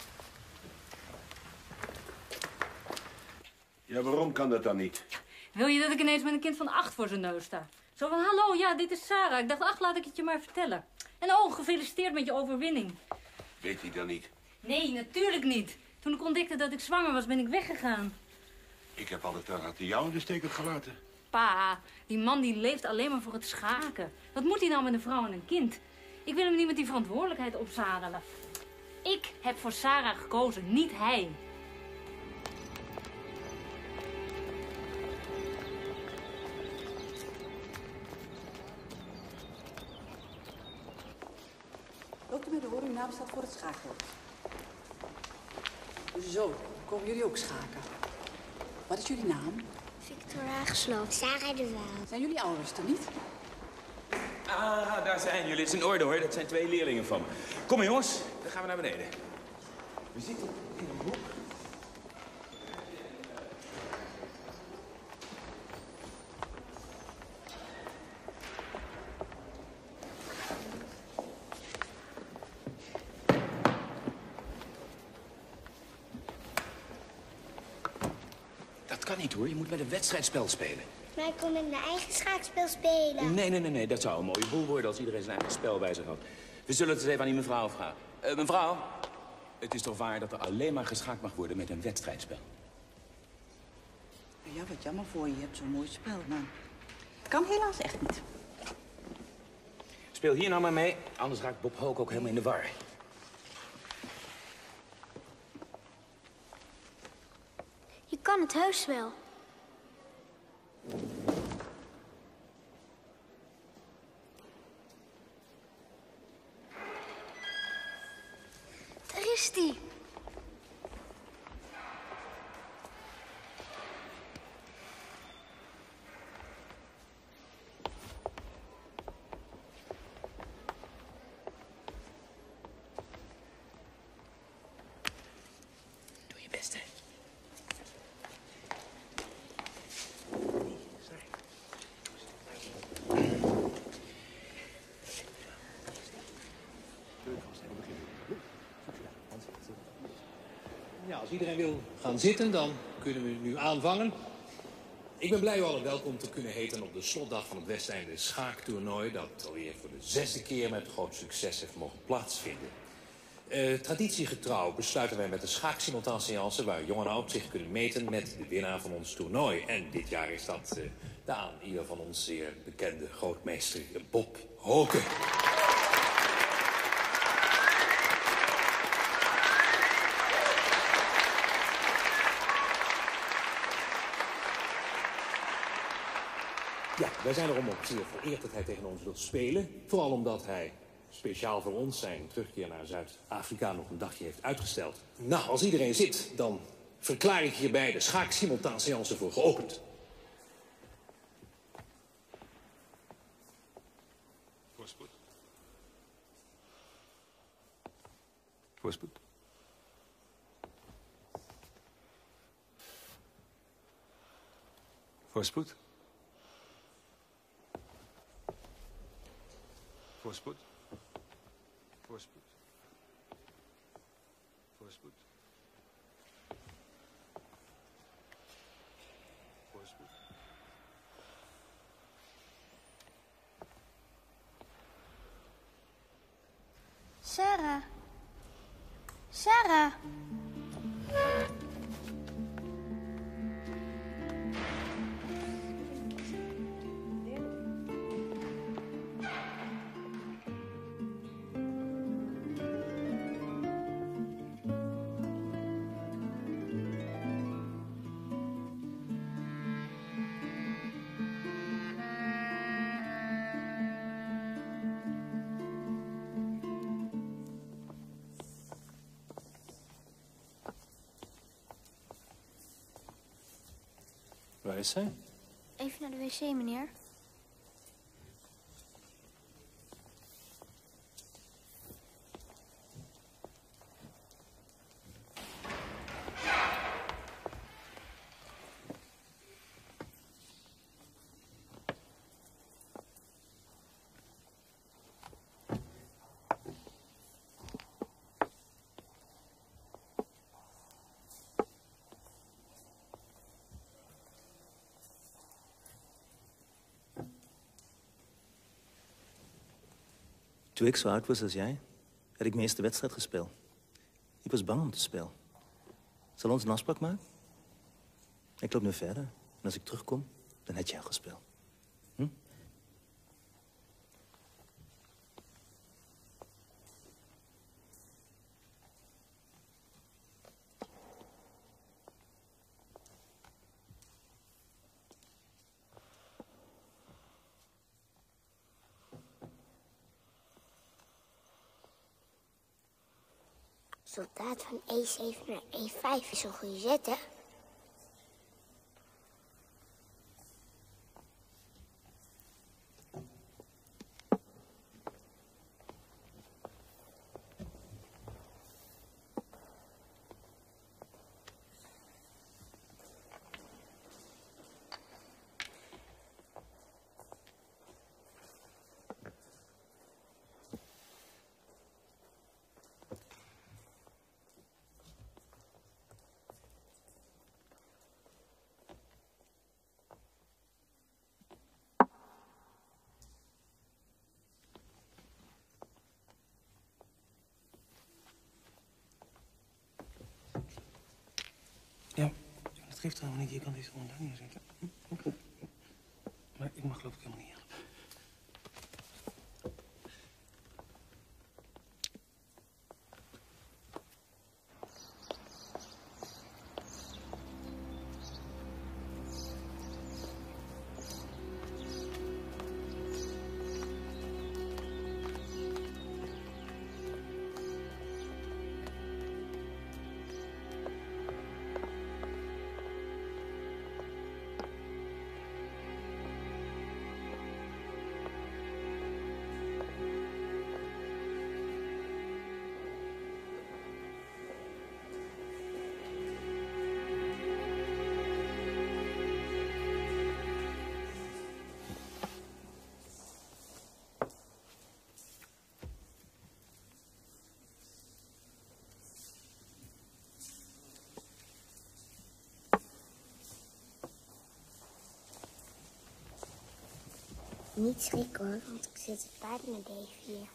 Ja, waarom kan dat dan niet? Wil je dat ik ineens met een kind van acht voor zijn neus sta? Zo van, hallo, ja, dit is Sarah. Ik dacht, ach, laat ik het je maar vertellen. En oh, gefeliciteerd met je overwinning. Weet hij dan niet? Nee, natuurlijk niet. Toen ik ontdekte dat ik zwanger was, ben ik weggegaan. Ik heb altijd wel aan jou in de steek gelaten. Pa, die man die leeft alleen maar voor het schaken. Wat moet hij nou met een vrouw en een kind? Ik wil hem niet met die verantwoordelijkheid opzadelen. Ik heb voor Sarah gekozen, niet hij. Loopt u mij door, uw naam staat voor het schaakbord. Zo, komen jullie ook schaken? Wat is jullie naam? Victoria Gesloof. Sarah de Waal. Zijn jullie ouders er niet? Ah, daar zijn jullie. Het is in orde hoor. Dat zijn twee leerlingen van me. Kom maar jongens, dan gaan we naar beneden. We zitten in een hoek. Dat kan niet hoor. Je moet met een wedstrijdspel spelen. Maar ik kon met mijn eigen schaakspel spelen. Nee, nee, nee, nee. Dat zou een mooie boel worden als iedereen zijn eigen spel bij zich had. We zullen het eens even aan die mevrouw vragen. Uh, mevrouw, het is toch waar dat er alleen maar geschaakt mag worden met een wedstrijdspel? Ja, wat jammer voor je. Je hebt zo'n mooi spel, maar... Kan helaas echt niet. Speel hier nou maar mee, anders raakt Bob Hook ook helemaal in de war. Je kan het heus wel. Daar is die. Doe je best, hè? Ja, als iedereen wil gaan zitten, dan kunnen we nu aanvangen. Ik ben blij u allen welkom te kunnen heten op de slotdag van het Westeinde schaaktoernooi, dat alweer voor de zesde keer met groot succes heeft mogen plaatsvinden. Uh, traditiegetrouw besluiten wij met de schaaksimultaanseance waar jong en oud zich kunnen meten met de winnaar van ons toernooi. En dit jaar is dat uh, de aan ieder van ons zeer bekende grootmeester Bob Hoke. Ja, wij zijn erom ook zeer vereerd dat hij tegen ons wil spelen. Vooral omdat hij speciaal voor ons zijn terugkeer naar Zuid-Afrika nog een dagje heeft uitgesteld. Nou, als iedereen zit, dan verklaar ik hierbij de schaak-simultaanseance voor geopend. Voorspoed. Voorspoed. Voorspoed. Voorspoed. Voorspoed. Voorspoed. Voorspoed. Sarah. Sarah. Waar is zij? Even naar de wc, meneer. Toen ik zo oud was als jij, had ik mijn eerste wedstrijd gespeeld. Ik was bang om te spelen. Zal ons een afspraak maken? Ik loop nu verder. En als ik terugkom, dan heb jij al gespeeld. Hm? Soldaat van E zeven naar E vijf is een goede zet, hè? Ja, dat geeft trouwens niet. Je kan deze gewoon daar neerzetten. Maar ik mag geloof ik helemaal niet helpen. Niet schrikken hoor, want ik zit het paard met D vier.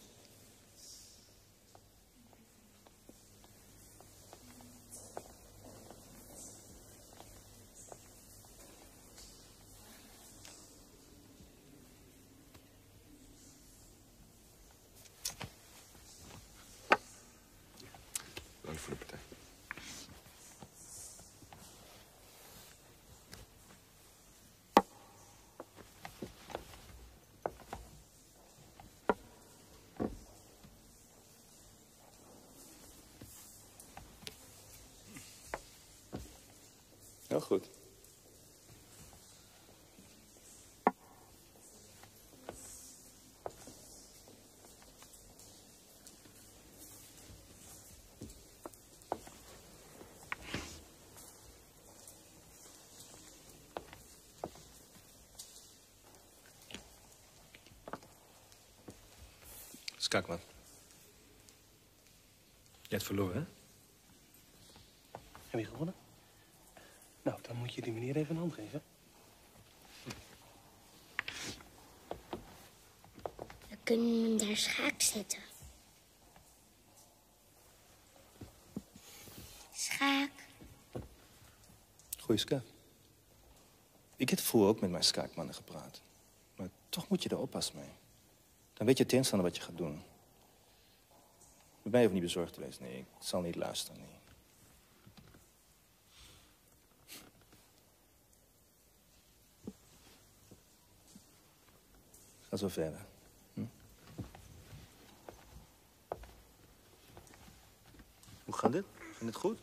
Dank voor de partij. Heel goed. Skakman. Je hebt verloren, hè? Heb je gewonnen? Nou, dan moet je die meneer even een hand geven. We kunnen hem daar schaak zetten. Schaak. Goeie schaak. Ik heb vroeger ook met mijn schaakmannen gepraat. Maar toch moet je er oppassen mee. Dan weet je tegenstander wat je gaat doen. Bij mij hoef niet bezorgd te wezen. Nee, ik zal niet luisteren. Nee. Ga zo verder. Hm? Hoe gaat dit? Vind je het goed?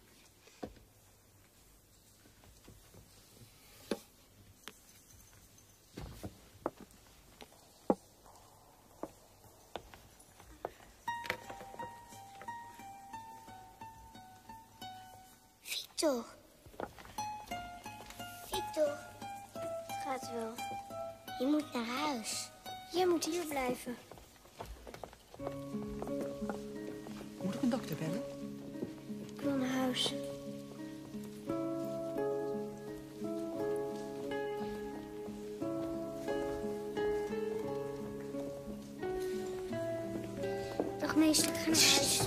Victor. Victor. Het gaat wel. Je moet naar huis. Jij moet hier blijven. Moet ik een dokter bellen? Ik wil naar huis. meester, ga naar huis.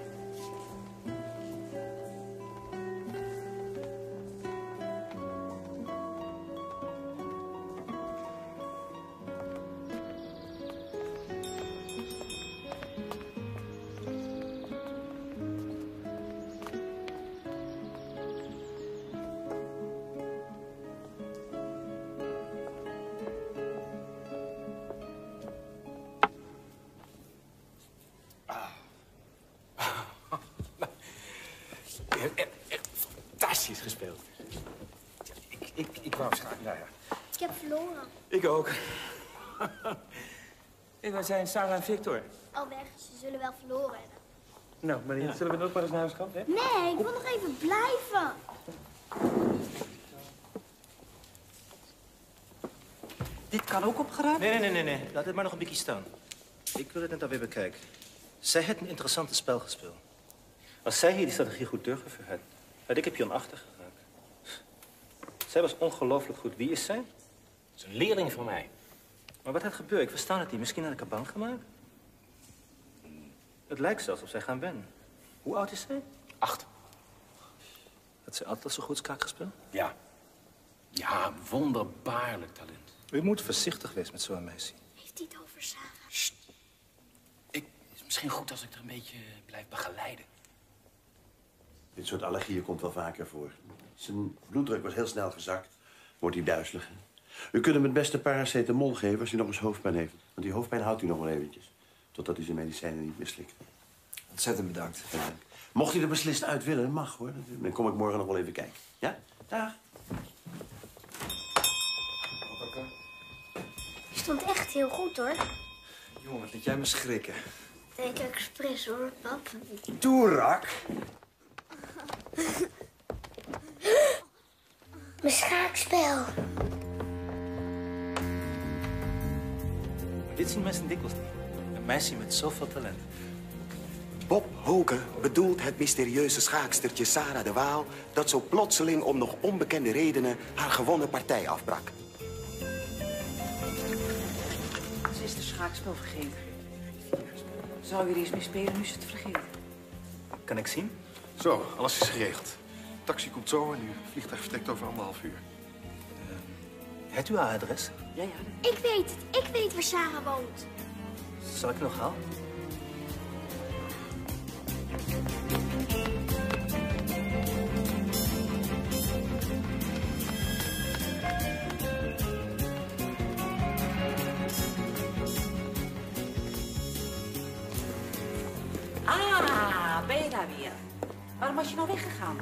Fantastisch gespeeld. Ik, ik, ik wou graag, nou ja. Ik heb verloren. Ik ook. En waar zijn Sarah en Victor? Al weg, ze zullen wel verloren hebben. Nou, maar ja. Zullen we ook maar eens naar huis gaan? Hè? Nee, ik wil nog even blijven. Dit kan ook opgeruimd? Nee, nee, nee, nee, nee. Laat het maar nog een beetje staan. Ik wil het net alweer bekijken. Zij heeft een interessante spel gespeeld. Als zij hier die strategie goed doorgevoerd had, had ik heb Jan achter geraakt. Zij was ongelooflijk goed. Wie is zij? Dat is een leerling van mij. Maar wat gaat gebeuren? Ik versta het niet. Misschien had ik haar bang gemaakt? Het lijkt zelfs of zij gaan wennen. Hoe oud is zij? Acht. Had zij altijd zo goed schaak gespeeld? Ja. Ja, wonderbaarlijk talent. U moet voorzichtig wezen met zo'n meisje. Heeft hij het over Sarah? Sst. Ik, het is misschien goed als ik er een beetje blijf begeleiden. Dit soort allergieën komt wel vaker voor. Zijn bloeddruk was heel snel gezakt. Wordt hij duizelig. U kunt hem het beste paracetamol geven als hij nog eens hoofdpijn heeft. Want die hoofdpijn houdt hij nog wel eventjes. Totdat hij zijn medicijnen niet meer slikt. Ontzettend bedankt. Ja. Mocht hij er beslist uit willen, mag hoor. Dan kom ik morgen nog wel even kijken. Ja? Dag. Je stond echt heel goed, hoor. Jongen, wat liet jij me schrikken. Denk expres, hoor, pap. Toerak. Mijn schaakspel. Dit zien mensen dikwijls niet. Een meisje met zoveel talent. Bob Hoke bedoelt het mysterieuze schaakstertje Sarah de Waal... dat zo plotseling om nog onbekende redenen haar gewonnen partij afbrak. Ze is de schaakspel vergeten. Zou je er eens mee spelen nu ze het vergeten? Kan ik zien? Zo, alles is geregeld. Taxi komt zo en uw vliegtuig vertrekt over anderhalf uur. Uh, hebt u haar adres? Ja, ja. Ik weet het. Ik weet waar Sarah woont. Zal ik nog halen? Ah, ben je daar weer? Waarom was je nou weggegaan?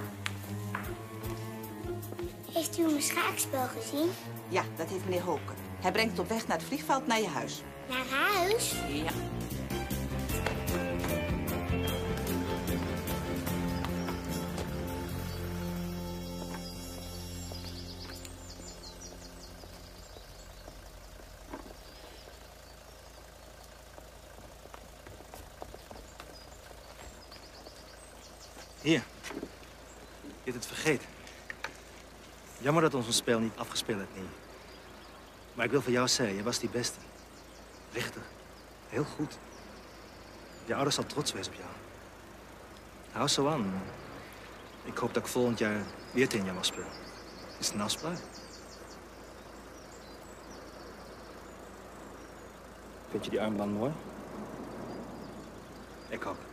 Heeft u mijn schaakspel gezien? Ja, dat heeft meneer Hoke. Hij brengt het op weg naar het vliegveld naar je huis. Naar huis? Ja. Hier. Je hebt het vergeten. Jammer dat ons een spel niet afgespeeld heeft, niet. Maar ik wil voor jou zeggen, je was die beste. Richter. Heel goed. Je ouders zal trots wezen op jou. Hou zo aan. Ik hoop dat ik volgend jaar weer tegen jou mag spelen. Is het een afspraak? Vind je die armband mooi? Ik ook.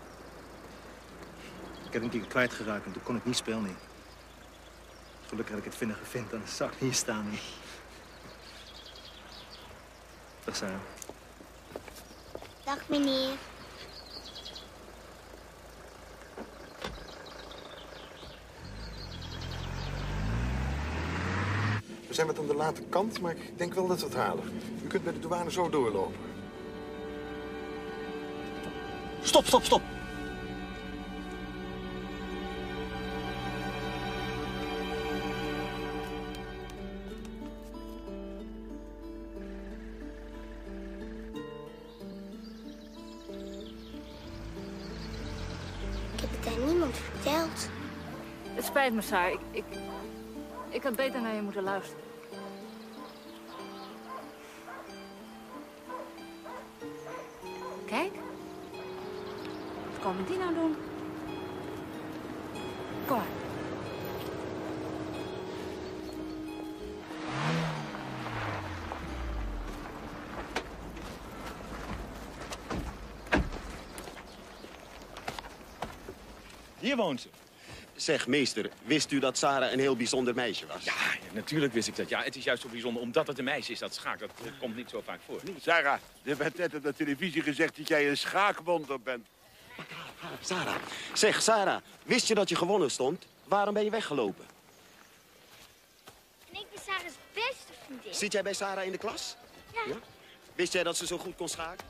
Ik heb een keer kwijtgeraakt en toen kon ik niet spelen. Nie. Gelukkig dat ik het vinniger vind, dan zou ik hier staan. Nie. Dag Sarah. Dag meneer. We zijn met aan de late kant, maar ik denk wel dat we het halen. U kunt bij de douane zo doorlopen. Stop, stop, stop! Ik heb het aan niemand verteld. Het spijt me, Saar. Ik, ik, ik had beter naar je moeten luisteren. Kijk. komen die nou doen? Kom maar. Hier woont ze. Zeg, meester, wist u dat Sarah een heel bijzonder meisje was? Ja, ja, natuurlijk wist ik dat. Ja, het is juist zo bijzonder omdat het een meisje is dat schaakt. Dat, dat komt niet zo vaak voor. Sarah, er werd net op de televisie gezegd dat jij een schaakwonder bent. Sarah, zeg, Sarah, wist je dat je gewonnen stond? Waarom ben je weggelopen? En ik ben Sarah's beste vriendin. Zit jij bij Sarah in de klas? Ja. Ja? Wist jij dat ze zo goed kon schaken?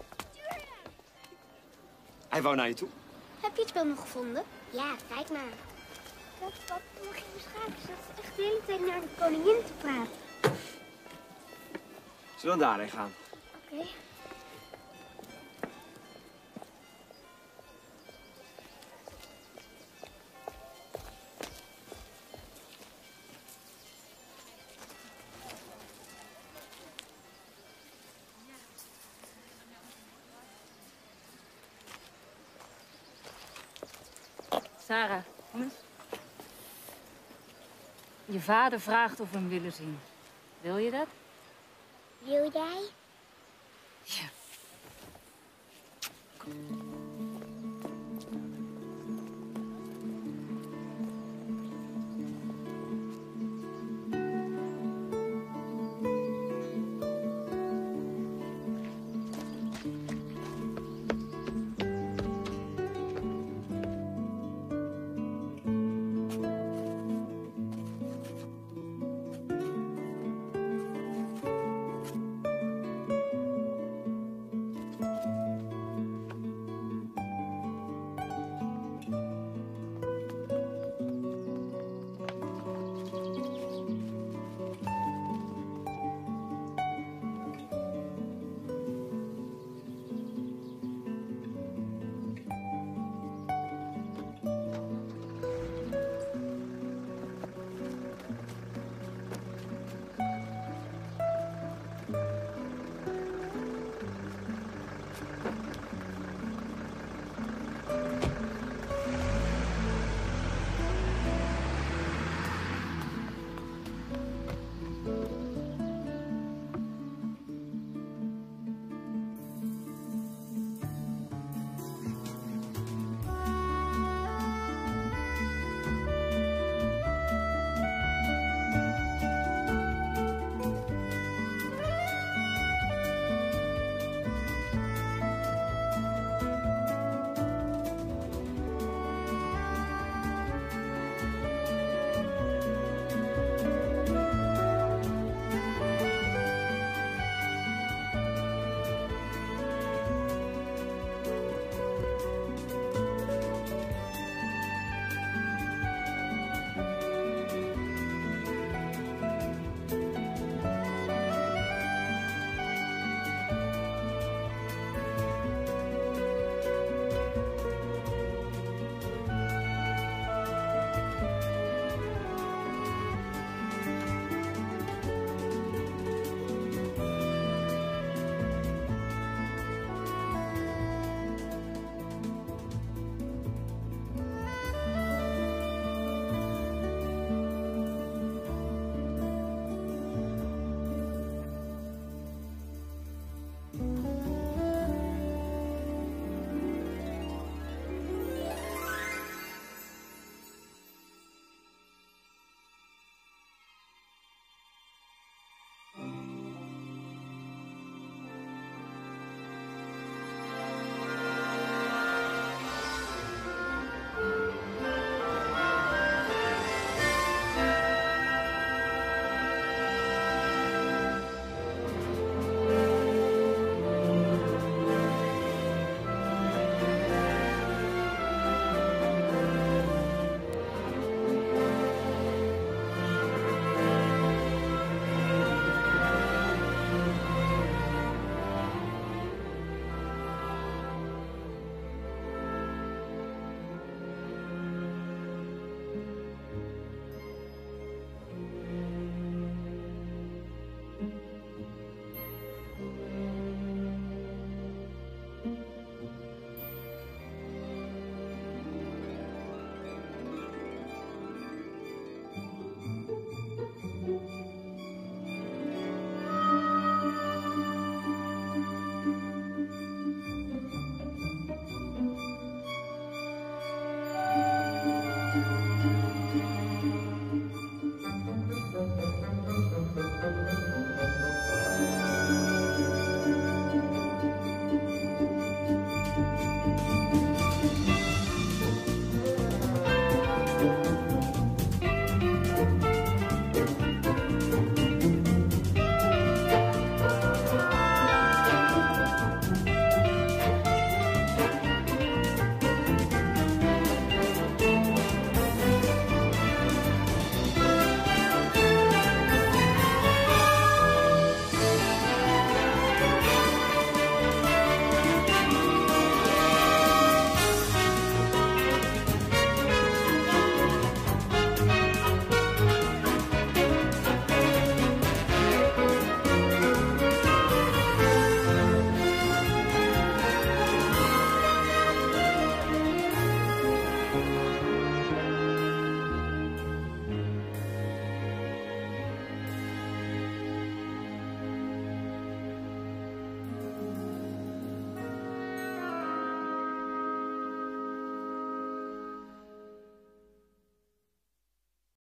Hij wou naar je toe. Heb je het spel nog gevonden? Ja, kijk maar. Dat papa nog ging schaken, zat echt de hele tijd naar de koningin te praten. Zullen we daarheen gaan? Oké. Okay. Sarah, kom eens. Je vader vraagt of we hem willen zien. Wil je dat? Wil jij? Ja. Kom.